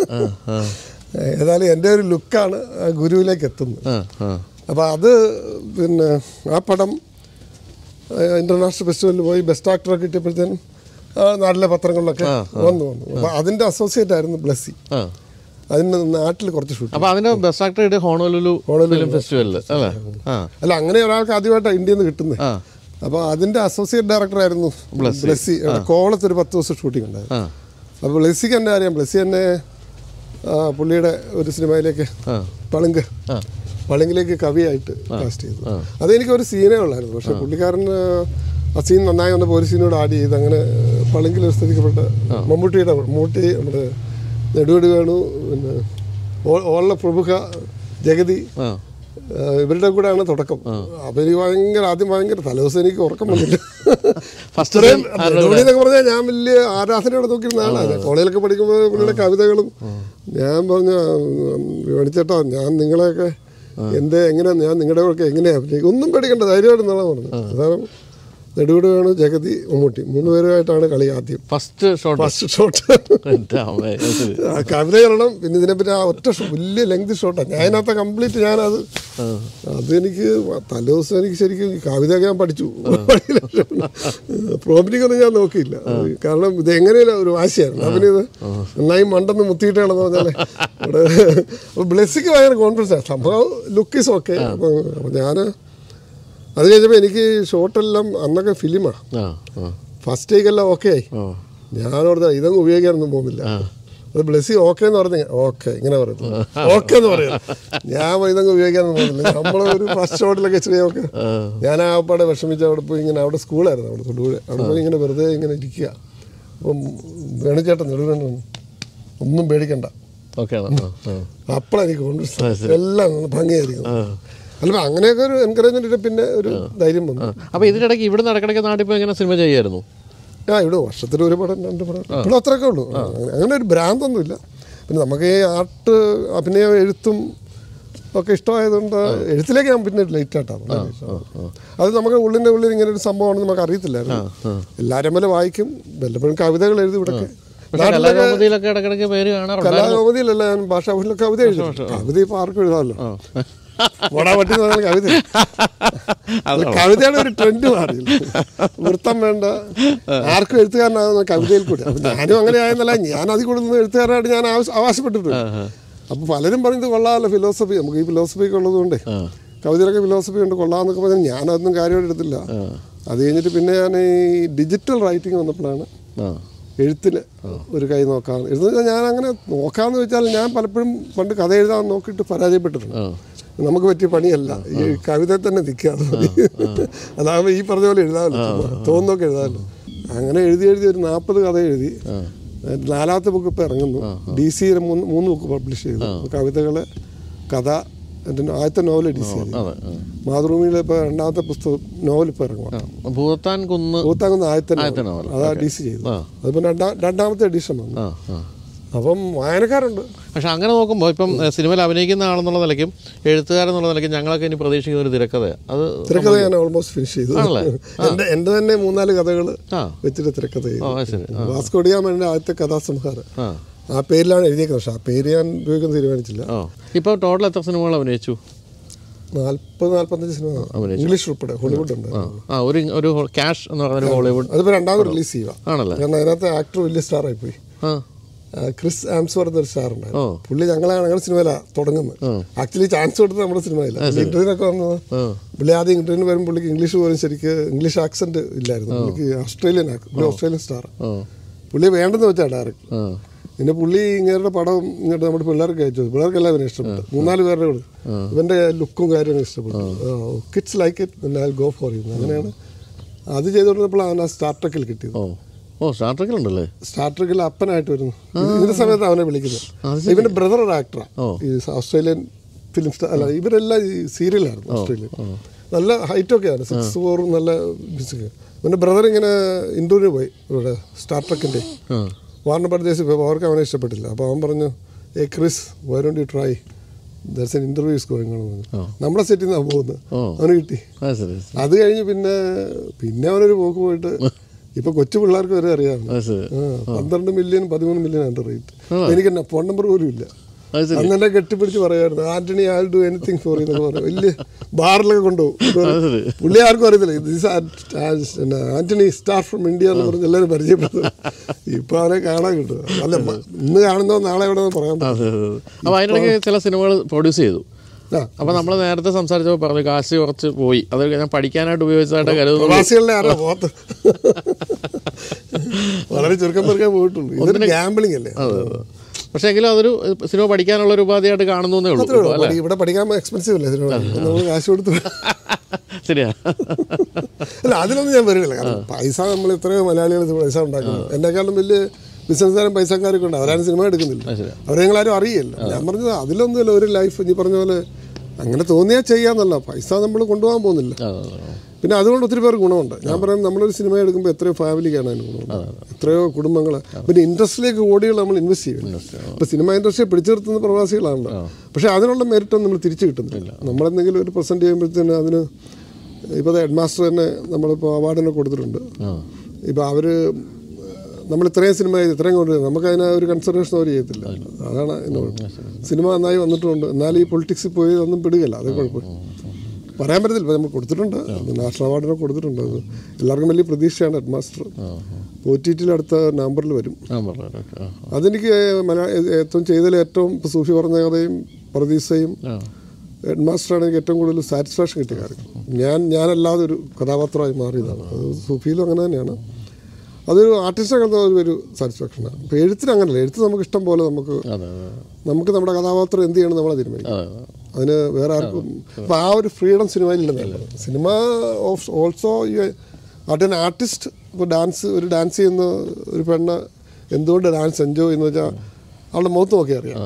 Speaker 2: ഏതായാലും എൻ്റെ ഒരു ലുക്കാണ് ഗുരുവിലേക്ക് എത്തുന്നത്. അപ്പോൾ അത് പിന്നെ ആ പടം ഇൻ്റർനാഷണൽ ഫെസ്റ്റിവലിൽ പോയി ബെസ്റ്റ് ആക്ടറെ കിട്ടിയപ്പോഴത്തേനും നാട്ടിലെ പത്രങ്ങളിലൊക്കെ വന്നു വന്നു. അപ്പോൾ അതിൻ്റെ അസോസിയേറ്റ് ആയിരുന്നു ബ്ലസ്സി. അതിന് നാട്ടിൽ കുറച്ച് ഷൂട്ട്.
Speaker 1: അപ്പോൾ അതിൻ്റെ ബെസ്റ്റ് ആക്ടർ കിട്ടിയ ഹോണോലുലു ഫിലിം ഫെസ്റ്റിവലിൽ അല്ലേ?
Speaker 2: അല്ല അങ്ങനെ ഒരാൾക്ക് ആദ്യമായിട്ടാണ് ഇന്ത്യയിൽ നിന്ന് കിട്ടുന്നത്. അപ്പോൾ അതിൻ്റെ അസോസിയേറ്റ് ഡയറക്ടറായിരുന്നു ബ്ലസ്സി. കോവളത്ത് ഒരു പത്ത് ദിവസം ഷൂട്ടിംഗ് ഉണ്ടായിരുന്നു. അപ്പോൾ ബ്ലസ്സിക്ക് എന്നെ അറിയാം. ബ്ലസ്സി എന്നെ പുള്ളിയുടെ ഒരു സിനിമയിലേക്ക് പളുങ്ക് പളുങ്കിലേക്ക് കവിയായിട്ട് കാസ്റ്റ് ചെയ്തു. അതെനിക്ക് ഒരു സീനേ ഉള്ളായിരുന്നു. പക്ഷെ പുള്ളിക്കാരൻ ആ സീൻ നന്നായി വന്നപ്പോൾ ഒരു സീനോട് ആഡ് ചെയ്ത് അങ്ങനെ പളുങ്കിൽ ശ്രദ്ധിക്കപ്പെട്ട മമ്മൂട്ടിയുടെ മമ്മൂട്ടി നമ്മുടെ നെടുവടി വേണു പിന്നെ ഓള്ള പ്രമുഖ ജഗതി ഇവരുടെ കൂടെയാണ് തുടക്കം. അപ്പം എനിക്ക് ഭയങ്കര ആദ്യം ഭയങ്കര തലേദിവസം എനിക്ക് ഉറക്കം വന്നില്ല. എന്നൊക്കെ പറഞ്ഞാൽ ഞാൻ വലിയ ആരാധനയോടെ നോക്കിയിരുന്നതാണ്. കോളേജിലൊക്കെ പഠിക്കുമ്പോൾ പുള്ളിയുടെ കവിതകളും ഞാൻ പറഞ്ഞ മേടിച്ചേട്ടോ ഞാൻ നിങ്ങളെയൊക്കെ എൻ്റെ എങ്ങനെ ഞാൻ നിങ്ങളുടെ ഒക്കെ എങ്ങനെയാണ് അഭിനയിക്കും ഒന്നും പേടിക്കേണ്ട ധൈര്യമായിട്ട് എന്നാണ് പറഞ്ഞത്. അതാണ് നെടുവീട് വേണു, ജഗതി, മമ്മൂട്ടി മൂന്ന് പേരുമായിട്ടാണ് കളി ആദ്യം.
Speaker 1: ഫസ്റ്റ് ഷോട്ട്
Speaker 2: ഫസ്റ്റ് ഷോട്ട് കവിത പറയണം. പിന്നെ ഇതിനെപ്പറ്റി ആ ഒറ്റ വലിയ ലെങ്ത് ഷോട്ടാണ്. ഞാൻ അതിനകത്ത് കംപ്ലീറ്റ് ഞാനത് അതെനിക്ക് തലേ ദിവസം എനിക്ക് ശരിക്കും കവിതയൊക്കെ ഞാൻ പഠിച്ചു. പ്രോബ്ലിങ്ങൊന്നും ഞാൻ നോക്കിയില്ല. കാരണം ഇത് എങ്ങനെയല്ല ഒരു വാശിയായിരുന്നു. അവന് ഇത് നന്നായി മണ്ടെന്ന് മുത്തിയിട്ടാണെന്ന് പറഞ്ഞാൽ ഇവിടെ അപ്പോൾ ബ്ലെസ്സിക്ക് ഭയങ്കര കോൺഫിഡൻസ് ആണ്. സംഭവം ലുക്ക് ഈസ് ഓക്കെ. അപ്പോൾ അപ്പോൾ ഞാൻ അത് കഴിഞ്ഞപ്പോൾ എനിക്ക് ഷോട്ടെല്ലാം അന്നൊക്കെ ഫിലിമാണ്. ഫസ്റ്റ് ടേക്കെല്ലാം ഓക്കെ ആയി. ഞാനോർത്ത ഇതൊന്നും ഉപയോഗിക്കാനൊന്നും പോകുന്നില്ല. അത് ബ്ലെസ്സി ഓക്കെ എന്ന് പറഞ്ഞു. ഓക്കെ ഇങ്ങനെ പറയുന്നു, ഓക്കെ എന്ന് പറയാം. ഞാൻ ഇതൊന്നും ഉപയോഗിക്കാനൊന്നും പോകുന്നില്ല. നമ്മളൊരു ഫസ്റ്റ് ഷോട്ടിലൊക്കെ ഇച്ചിരി ഓക്കെ. ഞാൻ ആ പാടെ വിഷമിച്ച് അവിടെ പോയി ഇങ്ങനെ, അവിടെ സ്കൂളായിരുന്നു അവിടെ തൊടുപുഴ, അവിടെ പോയി ഇങ്ങനെ വെറുതെ ഇങ്ങനെ ഇരിക്കുക. അപ്പം വേണുചേട്ടൻ നെടുവേണ്ട ഒന്നും പേടിക്കണ്ട, അപ്പോഴെനിക്ക് കോൺഫിഡൻസ് എല്ലാം ഭംഗിയായിരിക്കും. അല്ല അങ്ങനെയൊക്കെ ഒരു എൻകറേജ്മെന്റ് പിന്നെ ഒരു ധൈര്യം വന്നു.
Speaker 1: അപ്പോൾ ഇതിനിടയ്ക്ക് ഇവിടെ നടക്കിടയ്ക്ക് നാട്ടിൽ പോയി എങ്ങനെ സിനിമ ചെയ്യായിരുന്നു?
Speaker 2: ആ ഇവിടെ വർഷത്തിൽ ഒരു പടം രണ്ട് പടം ഇപ്പോഴും അത്രയൊക്കെ ഉള്ളൂ. അങ്ങനെ ഒരു ഭ്രാന്തൊന്നുമില്ല. പിന്നെ നമുക്ക് ഈ ആർട്ട് അഭിനയം എഴുത്തും ഒക്കെ ഇഷ്ടമായതുകൊണ്ട് എഴുത്തിലേക്ക് ഞാൻ പിന്നെ ലേറ്റ് ആയിട്ടാണ്. അത് നമുക്ക് ഉള്ളിൻ്റെ ഉള്ളിൽ ഇങ്ങനെ ഒരു സംഭവമാണെന്ന് നമുക്ക് അറിയത്തില്ലായിരുന്നു. എല്ലാവരും പോലെ വായിക്കും, വല്ലപ്പോഴും കവിതകൾ എഴുതി ഇവിടെയൊക്കെ. കലാകൗമുദിയിലല്ല, ഞാൻ ഭാഷാഭൂഷണിലെ കവിത എഴുതി. കവിത ഇപ്പോൾ ആർക്കും എഴുതാമല്ലോ. വടാപട്ടി എന്ന് പറഞ്ഞാൽ കവിത, കവിതയുടെ ഒരു ട്രെൻഡ് മാറിയില്ല. വൃത്തം വേണ്ട, ആർക്കും എഴുത്തുകാരനാകുന്ന കവിതയിൽ കൂടെ. അപ്പം ഞാനും അങ്ങനെ ആയെന്നല്ല, ഞാൻ അതിൽ കൂടുതൽ എഴുത്തുകാരനായിട്ട് ഞാൻ അവകാശപ്പെട്ടിട്ടുണ്ട്. അപ്പോൾ പലരും പറയുന്നത് കൊള്ളാമല്ലോ ഫിലോസഫി, നമുക്ക് ഈ ഫിലോസഫിയൊക്കെ ഉള്ളതുകൊണ്ട് കവിതയിലൊക്കെ ഫിലോസഫി ഉണ്ട് കൊള്ളാമെന്നൊക്കെ പറഞ്ഞാൽ ഞാനതൊന്നും കാര്യമായിട്ട് എടുത്തില്ല. അത് കഴിഞ്ഞിട്ട് പിന്നെ ഞാൻ ഈ ഡിജിറ്റൽ റൈറ്റിംഗ് വന്നപ്പോഴാണ് എഴുത്തിന് ഒരു കൈ നോക്കാൻ. എഴുതുന്ന ഞാൻ അങ്ങനെ നോക്കാമെന്ന് വെച്ചാൽ ഞാൻ പലപ്പോഴും പണ്ട് കഥ എഴുതാൻ നോക്കിയിട്ട് പരാജയപ്പെട്ടിട്ടുണ്ട്. നമുക്ക് പറ്റിയ പണിയല്ല, ഈ കവിത തന്നെ നിൽക്കാതെ മതി. അതാകുമ്പോൾ ഈ പറഞ്ഞ പോലെ എഴുതാമല്ലോ, തോന്നൊക്കെ എഴുതാമല്ലോ. അങ്ങനെ എഴുതി എഴുതി ഒരു നാൽപ്പത് കഥ എഴുതി. നാലാമത്തെ ബുക്ക് ഇപ്പോൾ ഇറങ്ങുന്നു. ഡി സിയുടെ മൂന്ന് മൂന്ന് ബുക്ക് പബ്ലിഷ് ചെയ്തു. കവിതകൾ, കഥ, എൻ്റെ ആദ്യത്തെ നോവൽ ഡി സി. മാതൃഭൂമിയിലെ ഇപ്പോൾ രണ്ടാമത്തെ പുസ്തകം നോവൽ ഇപ്പോൾ ഇറങ്ങും.
Speaker 1: ഭൂത്താൻ കുന്ന്
Speaker 2: ഭൂത്താൻ കുന്ന് ആദ്യത്തെ നോവൽ അതാ ഡി സി ചെയ്തു. അതിപ്പോൾ രണ്ടാ രണ്ടാമത്തെ എഡിഷൻ വന്നു. അപ്പം വായനക്കാരുണ്ട്.
Speaker 1: പക്ഷെ അങ്ങനെ നോക്കുമ്പോൾ ഇപ്പം സിനിമയിൽ അഭിനയിക്കുന്ന ആളെന്നുള്ള നിലയ്ക്കും എഴുത്തുകാരെന്നുള്ള നിലയ്ക്കും ഞങ്ങളൊക്കെ ഇനി പ്രതീക്ഷിക്കുന്ന ഒരു തിരക്കഥ, അത്
Speaker 2: തിരക്കഥ ഞാൻ ഓൾമോസ്റ്റ് ഫിനിഷ് ചെയ്തു. എൻ്റെ എൻ്റെ തന്നെ മൂന്നാല് കഥകൾ വെച്ചിട്ട് തിരക്കഥ ചെയ്തു. വാസ്കോ ഡി ഗാമയുടെ ആദ്യത്തെ കഥാസംഹാരം ആ പേരിലാണ് എഴുതിയേക്കുന്നത്. പക്ഷെ ആ പേര് ഞാൻ ഉപയോഗിക്കാൻ തീരുമാനിച്ചില്ല.
Speaker 1: ഇപ്പോൾ ടോട്ടൽ എത്ര സിനിമകൾ അഭിനയിച്ചു?
Speaker 2: നാൽപ്പത് നാൽപ്പത്തഞ്ച് സിനിമ ഇംഗ്ലീഷ് ഉൾപ്പെടെ. ഹോളിവുഡ് ഉണ്ട്.
Speaker 1: ഒരു ക്യാഷ് എന്ന് പറഞ്ഞ ഹോളിവുഡ്
Speaker 2: അതിപ്പോൾ രണ്ടാമത് റിലീസ് ചെയ്യുക. ആണല്ലോ. കാരണം അതിനകത്ത് ആക്ടർ വലിയ സ്റ്റാർ ആയിപ്പോയി. ക്രിസ് ആംസ്വർത്ത് ഒരു സ്റ്റാർ ഉണ്ടായിരുന്നു. പുള്ളി ഞങ്ങളാണ് ഞങ്ങളുടെ സിനിമയിലാണ് തുടങ്ങുന്നത്. ആക്ച്വലി ചാൻസ് കൊടുത്തത് നമ്മുടെ സിനിമയില്ല. ഇന്റർവ്യൂവിനൊക്കെ വന്നത് പുള്ളി ആദ്യം ഇന്റർവ്യൂ വരുമ്പോൾ പുള്ളിക്ക് ഇംഗ്ലീഷ് പോലും ശരിക്ക് ഇംഗ്ലീഷ് ആക്സെന്റ് ഇല്ലായിരുന്നു. പുള്ളിക്ക് ഓസ്ട്രേലിയൻ പുള്ളി ഓസ്ട്രേലിയൻ സ്റ്റാർ. പുള്ളി വേണ്ടെന്ന് വെച്ചാൽ ഡയറക്റ്റ്. പിന്നെ പുള്ളി ഇങ്ങേരുടെ പടം ഇങ്ങോട്ട് നമ്മുടെ പിള്ളേർക്ക് അയച്ചു. പിള്ളേർക്ക് എല്ലാവരും ഇഷ്ടപ്പെട്ടു. മൂന്നാല് പേരുടെ കൂടെ ഇവന്റെ ലുക്കും കാര്യങ്ങളും ഇഷ്ടപ്പെട്ടു. Kids like it I go for you. അങ്ങനെയാണ് അത് ചെയ്തുകൊണ്ടിരുന്നപ്പോഴാണ് ആ സ്റ്റാർ ട്രെക്കിൽ കിട്ടിയത്.
Speaker 1: ഓ സ്റ്റാർ ട്രെക്കിലുണ്ടല്ലേ?
Speaker 2: സ്റ്റാർ ട്രെക്കിൽ അപ്പനായിട്ട് വരുന്നു. ഇതിന്റെ സമയത്ത് അവനെ വിളിക്കുന്നത്. ഇവന്റെ ബ്രദർ ഒരു ആക്ടറാണ്. ഈ ഓസ്ട്രേലിയൻ ഫിലിം സ്റ്റാർ അല്ല, ഇവരെല്ലാം ഈ സീരിയലായിരുന്നു ഓസ്ട്രേലിയൻ. നല്ല ഹൈറ്റൊക്കെയാണ്, സിക്സ് ഫോറും നല്ല മ്യൂസിക്. ഇവന്റെ ബ്രദർ ഇങ്ങനെ ഇന്റർവ്യൂ പോയി ഇവിടെ സ്റ്റാർ ട്രെക്കിന്റെ വാർണർ ബ്രദേഴ്സ് പോയി. അവർക്ക് അവനെ ഇഷ്ടപ്പെട്ടില്ല. അപ്പോൾ അവൻ പറഞ്ഞു, hey Chris why don't you try, there's an interview is going on. നമ്മളെ സെറ്റിൽ നിന്നാണ് പോകുന്നത്. അവന് കിട്ടി. അത് കഴിഞ്ഞ് പിന്നെ പിന്നെ അവനൊരു പോക്ക് പോയിട്ട് ഇപ്പൊ കൊച്ചു പിള്ളേർക്ക് വരെ അറിയാം. പന്ത്രണ്ട് മില്യൺ പതിമൂന്ന് മില്യൺ ആണ് റേറ്റ്. എനിക്ക് തന്നെ ഫോൺ നമ്പർ പോലും ഇല്ല. അന്നെ കെട്ടിപ്പിടിച്ച് പറയായിരുന്നു, Antony I will do anything for എന്നൊക്കെ പറയും. വലിയ ബാറിലൊക്കെ കൊണ്ടുപോകും. പുള്ളി ആർക്കും അറിയത്തില്ല ആന്റണി സ്റ്റാർ ഫ്രം ഇന്ത്യ എന്ന് പറഞ്ഞ് എല്ലാവരും പരിചയപ്പെടുത്തും. ഇപ്പൊ അവനെ കാണാൻ കിട്ടും. അല്ല ഇന്ന് കാണുന്നോ നാളെ എവിടെ പറയാൻ പറ്റും.
Speaker 1: അപ്പോൾ അതിനിടയ്ക്ക് ചില സിനിമകൾ പ്രൊഡ്യൂസ് ചെയ്തു. അപ്പൊ നമ്മൾ നേരത്തെ സംസാരിച്ചപ്പോൾ പറഞ്ഞു കാശ് കുറച്ച് പോയി, അത് ഞാൻ പഠിക്കാനായിട്ട് ഉപയോഗിച്ചതായിട്ട് കരുതുന്നു.
Speaker 2: പ്രവാസികളുടെ ആരാ പോത്ത് വളരെ ചുരുക്കം പേർക്കേ പോയിട്ടുള്ളൂ. ഇതൊരു ഗാംബ്ലിംഗ് അല്ലേ?
Speaker 1: പക്ഷെ എങ്കിലും അതൊരു സിനിമ പഠിക്കാനുള്ള ഒരു ഉപാധിയായിട്ട് കാണുന്നേ ഉള്ളൂ.
Speaker 2: ഇവിടെ പഠിക്കാൻ എക്സ്പെൻസീവ് അല്ലേ സിനിമ, നമ്മൾ കാശ് കൊടുത്ത്.
Speaker 1: ശരിയാ.
Speaker 2: അല്ല അതിലൊന്നും ഞാൻ വരില്ല. കാരണം പൈസ നമ്മൾ എത്രയോ മലയാളികൾ പൈസ ഉണ്ടാക്കുന്നു. എന്നെക്കാളും വലിയ ബിസിനസ്സുകാരും പൈസക്കാരൊക്കെ ഉണ്ട്. അവരാരും സിനിമ എടുക്കുന്നില്ല. അവരെ ഞങ്ങളാരും അറിയില്ല. ഞാൻ പറഞ്ഞത് അതിലൊന്നുമില്ല. ഒരു ലൈഫ് നീ പറഞ്ഞ പോലെ അങ്ങനെ തോന്നിയാൽ ചെയ്യാന്നല്ല, പൈസ നമ്മൾ കൊണ്ടുപോകാൻ പോകുന്നില്ല. പിന്നെ അതുകൊണ്ട് ഒത്തിരി പേർക്ക് ഗുണമുണ്ട്. ഞാൻ പറയുന്നത് നമ്മളൊരു സിനിമ എടുക്കുമ്പോൾ എത്രയോ ഫാമിലിക്കാണ് അതിന് ഗുണമുണ്ട്, എത്രയോ കുടുംബങ്ങൾ. പിന്നെ ഇൻഡസ്ട്രിയിലേക്ക് കോടികൾ നമ്മൾ ഇൻവെസ്റ്റ് ചെയ്യണം. ഇപ്പോൾ സിനിമ ഇൻഡസ്ട്രിയെ പിടിച്ചു നിർത്തുന്ന പ്രവാസികളാണല്ലോ. പക്ഷേ അതിനുള്ള മെറിറ്റൊന്നും നമ്മൾ തിരിച്ചു കിട്ടുന്നില്ല. നമ്മളെന്തെങ്കിലും ഒരു പ്രസൻറ്റ് ചെയ്യുമ്പോഴത്തേന് അതിന് ഇപ്പോൾ ഹെഡ് മാസ്റ്റർ തന്നെ നമ്മളിപ്പോൾ അവാർഡിനെ കൊടുത്തിട്ടുണ്ട്. ഇപ്പോൾ അവർ നമ്മൾ ഇത്രയും സിനിമ ചെയ്ത് ഇത്രയും കൊണ്ട് നമുക്ക് അതിന് ഒരു കൺസിഡറേഷൻ അവർ ചെയ്യത്തില്ല. അതാണ് എന്നോട് സിനിമ നന്നായി വന്നിട്ടുണ്ട്. എന്നാൽ ഈ പൊളിറ്റിക്സിൽ പോയി ഒന്നും പിടുകയില്ല. അത് കുഴപ്പമില്ല, പറയാൻ പറ്റത്തില്ല. ഇപ്പോൾ നമ്മൾ കൊടുത്തിട്ടുണ്ട്, നാഷണൽ അവാർഡിനെ കൊടുത്തിട്ടുണ്ട്. അത് എല്ലാവർക്കും വലിയ പ്രതീക്ഷയാണ്. ഹെഡ് മാസ്റ്റർ ഒ ടി ടിയിൽ അടുത്ത നവംബറിൽ വരും. അതെനിക്ക് മലയാള ഏറ്റവും ചെയ്തതിൽ ഏറ്റവും ഇപ്പോൾ സൂഫി പറഞ്ഞ കഥയും പ്രതീക്ഷയും ഹെഡ് മാസ്റ്ററാണ് എനിക്ക് ഏറ്റവും കൂടുതൽ സാറ്റിസ്ഫാക്ഷൻ കിട്ടിയ കാര്യം. ഞാൻ ഞാനല്ലാതെ ഒരു കഥാപാത്രമായി മാറിയതാണ്. അത് സൂഫിയിലും അങ്ങനെ തന്നെയാണ്. അതൊരു ആർട്ടിസ്റ്റ് അങ്ങനത്തെ ഒരു സാറ്റിസ്ഫാക്ഷനാണ്. ഇപ്പോൾ എഴുത്തിന് അങ്ങനെയല്ല. എഴുത്ത് നമുക്ക് ഇഷ്ടം പോലെ നമുക്ക് നമുക്ക് നമ്മുടെ കഥാപാത്രം എന്ത് ചെയ്യണം നമ്മളെ തീരുമാനിക്കും. അതിന് വേറെ ആർക്കും അപ്പോൾ ആ ഒരു ഫ്രീഡം സിനിമയിലില്ലെന്നല്ല. സിനിമ ഓഫ് ഓൾസോ ഈ ആർട്ട് ആൻ ആർട്ടിസ്റ്റ്. ഇപ്പോൾ ഡാൻസ് ഒരു ഡാൻസ് ചെയ്യുന്ന ഒരു പെണ്ണ് എന്തുകൊണ്ട് ഡാൻസ് എൻജോയ് ചെയ്യുന്ന വെച്ചാൽ അവളുടെ മുഖത്ത് നോക്കി അറിയാം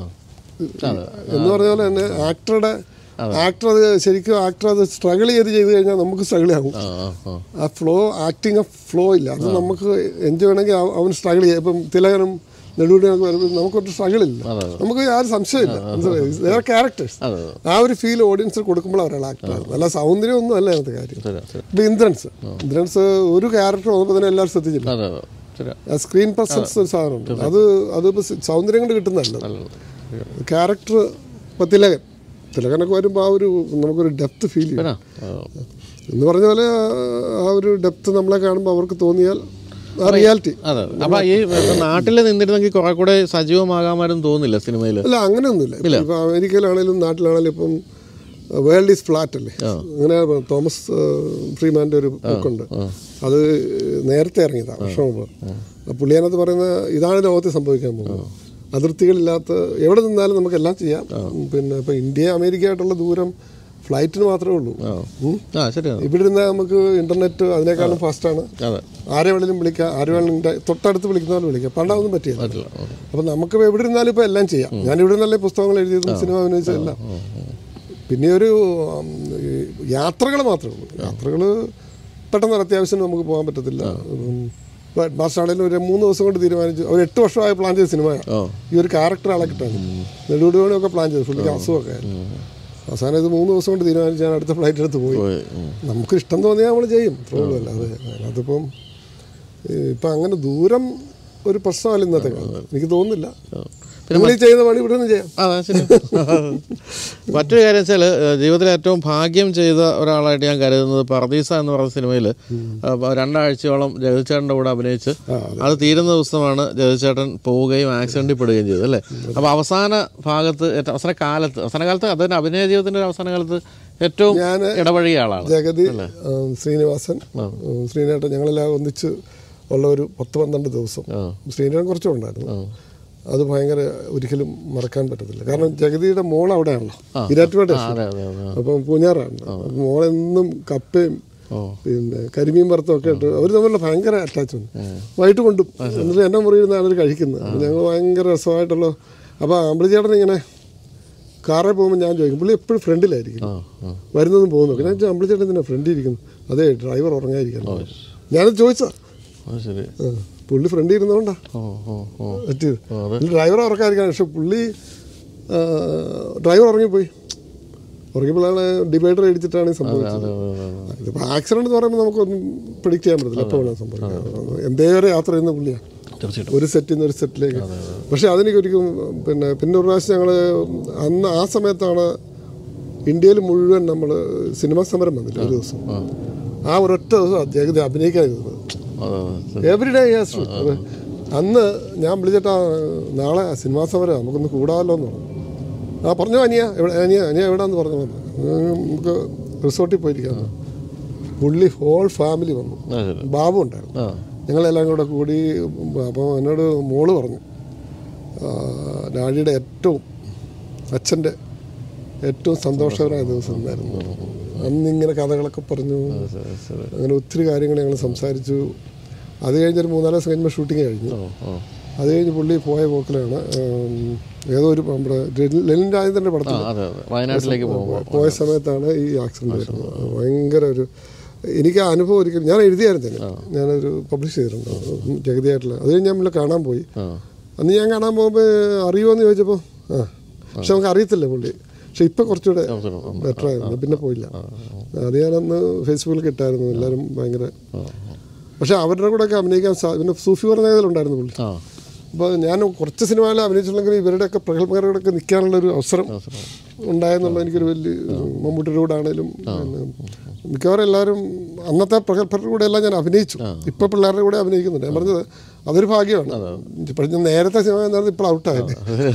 Speaker 2: എന്ന് പറഞ്ഞ പോലെ തന്നെ ആക്ടറുടെ ആക്ടർ അത് ശരിക്കും ആക്ടർ അത് സ്ട്രഗിൾ ചെയ്ത് ചെയ്ത് കഴിഞ്ഞാൽ നമുക്ക് സ്ട്രഗിൾ ആകും. ആ ഫ്ലോ ആക്ടിങ് ഓഫ് ഫ്ലോ ഇല്ല. അത് നമുക്ക് എൻജോയ് ചെയ്യണമെങ്കിൽ അവൻ സ്ട്രഗിൾ ചെയ്യാം. ഇപ്പം തിലകനും നെടുമുടിയൊക്കെ വരുമ്പോൾ നമുക്കൊരു സ്ട്രഗിൾ ഇല്ല, നമുക്ക് ആ ഒരു സംശയമില്ല. വേറെ ക്യാരക്ടേഴ്സ് ആ ഒരു ഫീൽ ഓഡിയൻസിൽ കൊടുക്കുമ്പോൾ ഒരാൾ ആക്ടറാണ്. നല്ല സൗന്ദര്യം ഒന്നും അല്ല അതിനകത്ത് കാര്യം. ഇപ്പം ഇന്ദ്രൻസ് ഇന്ദ്രൻസ് ഒരു ക്യാരക്ടർ വന്നപ്പോൾ തന്നെ എല്ലാവരും ശ്രദ്ധിച്ചില്ല. സ്ക്രീൻ പ്രസൻസ് ഒരു സാധനമുണ്ട്. അത് അതിപ്പോൾ സൗന്ദര്യം കൊണ്ട് കിട്ടുന്നതല്ല ക്യാരക്ടർ. ഇപ്പം തിലകൻ തിലകനൊക്കെ വരുമ്പോൾ ആ ഒരു നമുക്കൊരു ഡെപ്ത് ഫീൽ ചെയ്യും എന്ന് പറഞ്ഞ പോലെ. ആ ഒരു ഡെപ്ത് നമ്മളെ കാണുമ്പോൾ അവർക്ക് തോന്നിയാൽ ആ റിയാലിറ്റി.
Speaker 1: അപ്പോൾ ഈ നാട്ടിൽ നിന്നിരുന്നെങ്കിൽ കുറെ കൂടെ സജീവമാകാമാരും തോന്നില്ല സിനിമയിൽ.
Speaker 2: അല്ല അങ്ങനെയൊന്നുമില്ല. ഇപ്പം അമേരിക്കയിലാണെങ്കിലും നാട്ടിലാണെങ്കിലും ഇപ്പം വേൾഡ് ഈസ് ഫ്ലാറ്റ് അല്ലേ. അങ്ങനെ തോമസ് ഫ്രീമാൻ്റെ ഒരു ബുക്കുണ്ട്. അത് നേരത്തെ ഇറങ്ങിയതാണ്, വർഷം മുമ്പ്. പുള്ളിയാനത്ത് പറയുന്ന ഇതാണ് ലോകത്തിൽ സംഭവിക്കാൻ പോകുന്നത്. അതിർത്തികളില്ലാത്ത എവിടെ നിന്നാലും നമുക്കെല്ലാം ചെയ്യാം. പിന്നെ ഇപ്പം ഇന്ത്യ അമേരിക്ക ആയിട്ടുള്ള ദൂരം ഫ്ലൈറ്റിന് മാത്രമേ ഉള്ളൂ. ഇവിടെ ഇരുന്നാൽ നമുക്ക് ഇന്റർനെറ്റ് അതിനേക്കാളും ഫാസ്റ്റാണ്. ആരെ വേണമെങ്കിലും വിളിക്കാം, ആര് വേണമെങ്കിലും തൊട്ടടുത്ത് വിളിക്കുന്ന പോലെ വിളിക്കാം. പണ്ടാവൊന്നും പറ്റില്ല. അപ്പം നമുക്ക് എവിടെ ഇരുന്നാലും ഇപ്പോൾ എല്ലാം ചെയ്യാം. ഞാൻ ഇവിടെ നിന്നല്ലേ പുസ്തകങ്ങൾ എഴുതിയതും സിനിമ അഭിനയിച്ചതെല്ലാം. പിന്നെ ഒരു യാത്രകൾ മാത്രമേ ഉള്ളൂ. യാത്രകൾ പെട്ടെന്ന് അത്യാവശ്യം നമുക്ക് പോകാൻ പറ്റത്തില്ല. ഹെഡ് മാസ്റ്റർ ആണെങ്കിലും ഒരു മൂന്ന് ദിവസം കൊണ്ട് തീരുമാനിച്ചു. അവർ എട്ട് വർഷമായി പ്ലാൻ ചെയ്ത സിനിമയാണ്. ഈ ഒരു ക്യാരക്ടർ ആളെ കിട്ടാണ്. നെടുമുടിയോണൊക്കെ പ്ലാൻ ചെയ്തു. പുള്ളിക്ക് അസുഖമൊക്കെ ആയിരുന്നു. അവസാനം ഇത് മൂന്ന് ദിവസം കൊണ്ട് തീരുമാനിച്ച് ഞാൻ അടുത്ത ഫ്ലൈറ്റ് എടുത്ത് പോയി. നമുക്ക് ഇഷ്ടം തോന്നിയാൽ നമ്മൾ ചെയ്യും, അത്രയുള്ളൂ. അതെ, അതിപ്പം ഇപ്പം അങ്ങനെ ദൂരം ഒരു പ്രശ്നമല്ല ഇന്നത്തെ കാലം, എനിക്ക് തോന്നുന്നില്ല. നിങ്ങൾ ചെയ്യുന്ന പണി ഇവിടെ നിന്ന് ചെയ്യാം.
Speaker 1: അതെ, ശരി. മറ്റൊരു കാര്യം വെച്ചാൽ ജീവിതത്തിൽ ഏറ്റവും ഭാഗ്യം ചെയ്ത ഒരാളായിട്ട് ഞാൻ കരുതുന്നത് പർദീസ എന്ന് പറയുന്ന സിനിമയിൽ രണ്ടാഴ്ചയോളം ജഗതിച്ചേട്ടൻ്റെ കൂടെ അഭിനയിച്ച് അത് തീരുന്ന ദിവസമാണ് ജഗതിച്ചേട്ടൻ പോവുകയും ആക്സിഡൻറ്റിൽ പെടുകയും ചെയ്തത് അല്ലേ. അപ്പോൾ അവസാന ഭാഗത്ത് അവസാന കാലത്ത് അവസാന കാലത്ത് അതിന് അഭിനയ ജീവിതത്തിൻ്റെ അവസാന കാലത്ത് ഏറ്റവും
Speaker 2: ഞാൻ
Speaker 1: ഇടപഴകിയ ആളാണ്
Speaker 2: ജഗതി, ശ്രീനിവാസൻ, ശ്രീനേട്ടൻ. ഞങ്ങളെല്ലാം ഒന്നിച്ച് ഉള്ള ഒരു പത്ത് പന്ത്രണ്ട് ദിവസം. ശ്രീനേട്ടൻ കുറച്ചും ഉണ്ടായിരുന്നു. അത് ഭയങ്കര ഒരിക്കലും മറക്കാൻ പറ്റത്തില്ല. കാരണം ജഗതിയുടെ മോൾ അവിടെയാണല്ലോ, ഇരാറ്റുപേട്ട. അപ്പം പൂഞ്ഞാറാണ്. മോളെന്നും കപ്പയും പിന്നെ കരിമീൻ വറുത്തും ഒക്കെ ഇട്ട് അവർ തമ്മിലുള്ള ഭയങ്കര അറ്റാച്ച്മെന്റ്. വൈകിട്ട് കൊണ്ടും എന്നിട്ട് എൻ്റെ മുറിയിരുന്നാണ് അവർ കഴിക്കുന്നത്. ഞങ്ങൾ ഭയങ്കര രസമായിട്ടുള്ള. അപ്പോൾ അമ്പിളിച്ചേട്ടൻ ഇങ്ങനെ കാറിൽ പോകുമ്പോൾ ഞാൻ ചോദിക്കും, പുള്ളി എപ്പോഴും ഫ്രണ്ടിലായിരിക്കും, വരുന്നതും പോകുന്നു. ഞാൻ ചോദിച്ചു, അമ്പിളിച്ചേട്ടൻ എന്തിനാ ഫ്രണ്ടിൽ ഇരിക്കുന്നു? അതേ ഡ്രൈവർ ഉറങ്ങാതിരിക്കുന്നു. ഞാനത് ചോദിച്ചാ പുള്ളി ഫ്രണ്ടിൽ ഇരുന്നോണ്ടാ പറ്റിയത്. ഡ്രൈവർ ഉറക്കാതിരിക്കാണ്. പക്ഷെ പുള്ളി ഡ്രൈവർ ഉറങ്ങിപ്പോയി. ഉറങ്ങിയപ്പോഴാണ് ഡിവൈഡർ ഇടിച്ചിട്ടാണ് സംഭവിച്ചത്. ഇതിപ്പോൾ ആക്സിഡന്റ് എന്ന് പറയുമ്പോൾ നമുക്കൊന്നും പ്രിഡിക്റ്റ് ചെയ്യാൻ പറ്റത്തില്ല എപ്പോൾ വേണം സംഭവിക്കാം. എന്തേറെ യാത്ര ചെയ്യുന്ന പുള്ളിയാണ്, ഒരു സെറ്റിൽ നിന്ന് ഒരു സെറ്റിലേക്ക്. പക്ഷെ അതെനിക്ക് ഒരിക്കലും പിന്നെ പിന്നെ ഒരു പ്രാവശ്യം ഞങ്ങൾ അന്ന് ആ സമയത്താണ് ഇന്ത്യയിൽ മുഴുവൻ നമ്മൾ സിനിമാ സമരം വന്നില്ല ഒരു ദിവസം. ആ ഒരൊറ്റ ദിവസം ജഗതി അഭിനയിക്കാതിരുന്നത്. Every day yes. അന്ന് ഞാൻ വിളിച്ചിട്ടാ നാളെ സിനിമാ സമരം നമുക്കൊന്ന് കൂടാമല്ലോ എന്ന് പറഞ്ഞു. ആ പറഞ്ഞു, അനിയ എവിടെ അനിയ അനിയ എവിടെയാന്ന് പറഞ്ഞു. നമുക്ക് റിസോർട്ടിൽ പോയിരിക്കാം. പുള്ളി ഹോൾ ഫാമിലി വന്നു. ബാബു ഉണ്ടായിരുന്നു. ഞങ്ങളെല്ലാം കൂടെ കൂടി. അപ്പോൾ എന്നോട് മോള് പറഞ്ഞു, ഡാഡിയുടെ ഏറ്റവും അച്ഛൻ്റെ ഏറ്റവും സന്തോഷകരമായ ദിവസം ഉണ്ടായിരുന്നു. അന്നിങ്ങനെ കഥകളൊക്കെ പറഞ്ഞു. അങ്ങനെ ഒത്തിരി കാര്യങ്ങൾ ഞങ്ങൾ സംസാരിച്ചു. അത് കഴിഞ്ഞൊരു മൂന്നാല് ദിവസം കഴിഞ്ഞപ്പോൾ ഷൂട്ടിങ് കഴിഞ്ഞു. അത് കഴിഞ്ഞ് പുള്ളി പോയ പോക്കിലാണ് ഏതോ ഒരു നമ്മുടെ ലെനിൻ രാജേന്ദ്രൻ്റെ പടത്തിൽ
Speaker 1: വയനാട്ടിലേക്ക്
Speaker 2: പോയ സമയത്താണ് ഈ ആക്സിഡൻറ്റ് വരുന്നത്. ഭയങ്കര ഒരു എനിക്ക് ആ അനുഭവം ഒരിക്കലും ഞാൻ എഴുതിയായിരുന്നു തന്നെ. ഞാനൊരു പബ്ലിഷ് ചെയ്തിട്ടുണ്ട് ജഗതിയായിട്ടുള്ള. അത് കഴിഞ്ഞ് നമ്മൾ കാണാൻ പോയി. അന്ന് ഞാൻ കാണാൻ പോകുമ്പോൾ അറിയുമോ എന്ന് ചോദിച്ചപ്പോൾ ആ പക്ഷെ നമുക്ക് അറിയത്തില്ല പുള്ളി. പക്ഷെ ഇപ്പം കുറച്ചുകൂടെ ബെറ്റർ ആയിരുന്നു, പിന്നെ പോയില്ല. അത് ഞാനന്ന് ഫേസ്ബുക്കിൽ കിട്ടായിരുന്നു, എല്ലാവരും ഭയങ്കര. പക്ഷെ അവരുടെ കൂടെ ഒക്കെ അഭിനയിക്കാൻ പിന്നെ സൂഫി പറഞ്ഞതിലുണ്ടായിരുന്നു പുള്ളി. അപ്പോൾ ഞാൻ കുറച്ച് സിനിമകളിൽ അഭിനയിച്ചിട്ടുണ്ടെങ്കിൽ ഇവരുടെയൊക്കെ പ്രഗത്ഭരുടെയൊക്കെ നിൽക്കാനുള്ളൊരു അവസരം ഉണ്ടായെന്നുള്ള എനിക്കൊരു വലിയ, മമ്മൂട്ടിയുടെ കൂടെ ആണെങ്കിലും മിക്കവാറും എല്ലാവരും അന്നത്തെ പ്രഗത്ഭരുടെ കൂടെ എല്ലാം ഞാൻ അഭിനയിച്ചു. ഇപ്പോൾ പിള്ളേരുടെ കൂടെ അഭിനയിക്കുന്നുണ്ട്. ഞാൻ പറഞ്ഞത് അതൊരു ഭാഗ്യമാണ്. ഇപ്പോഴും നേരത്തെ സിനിമ എന്നാലും ഇപ്പോൾ ഔട്ടായത്.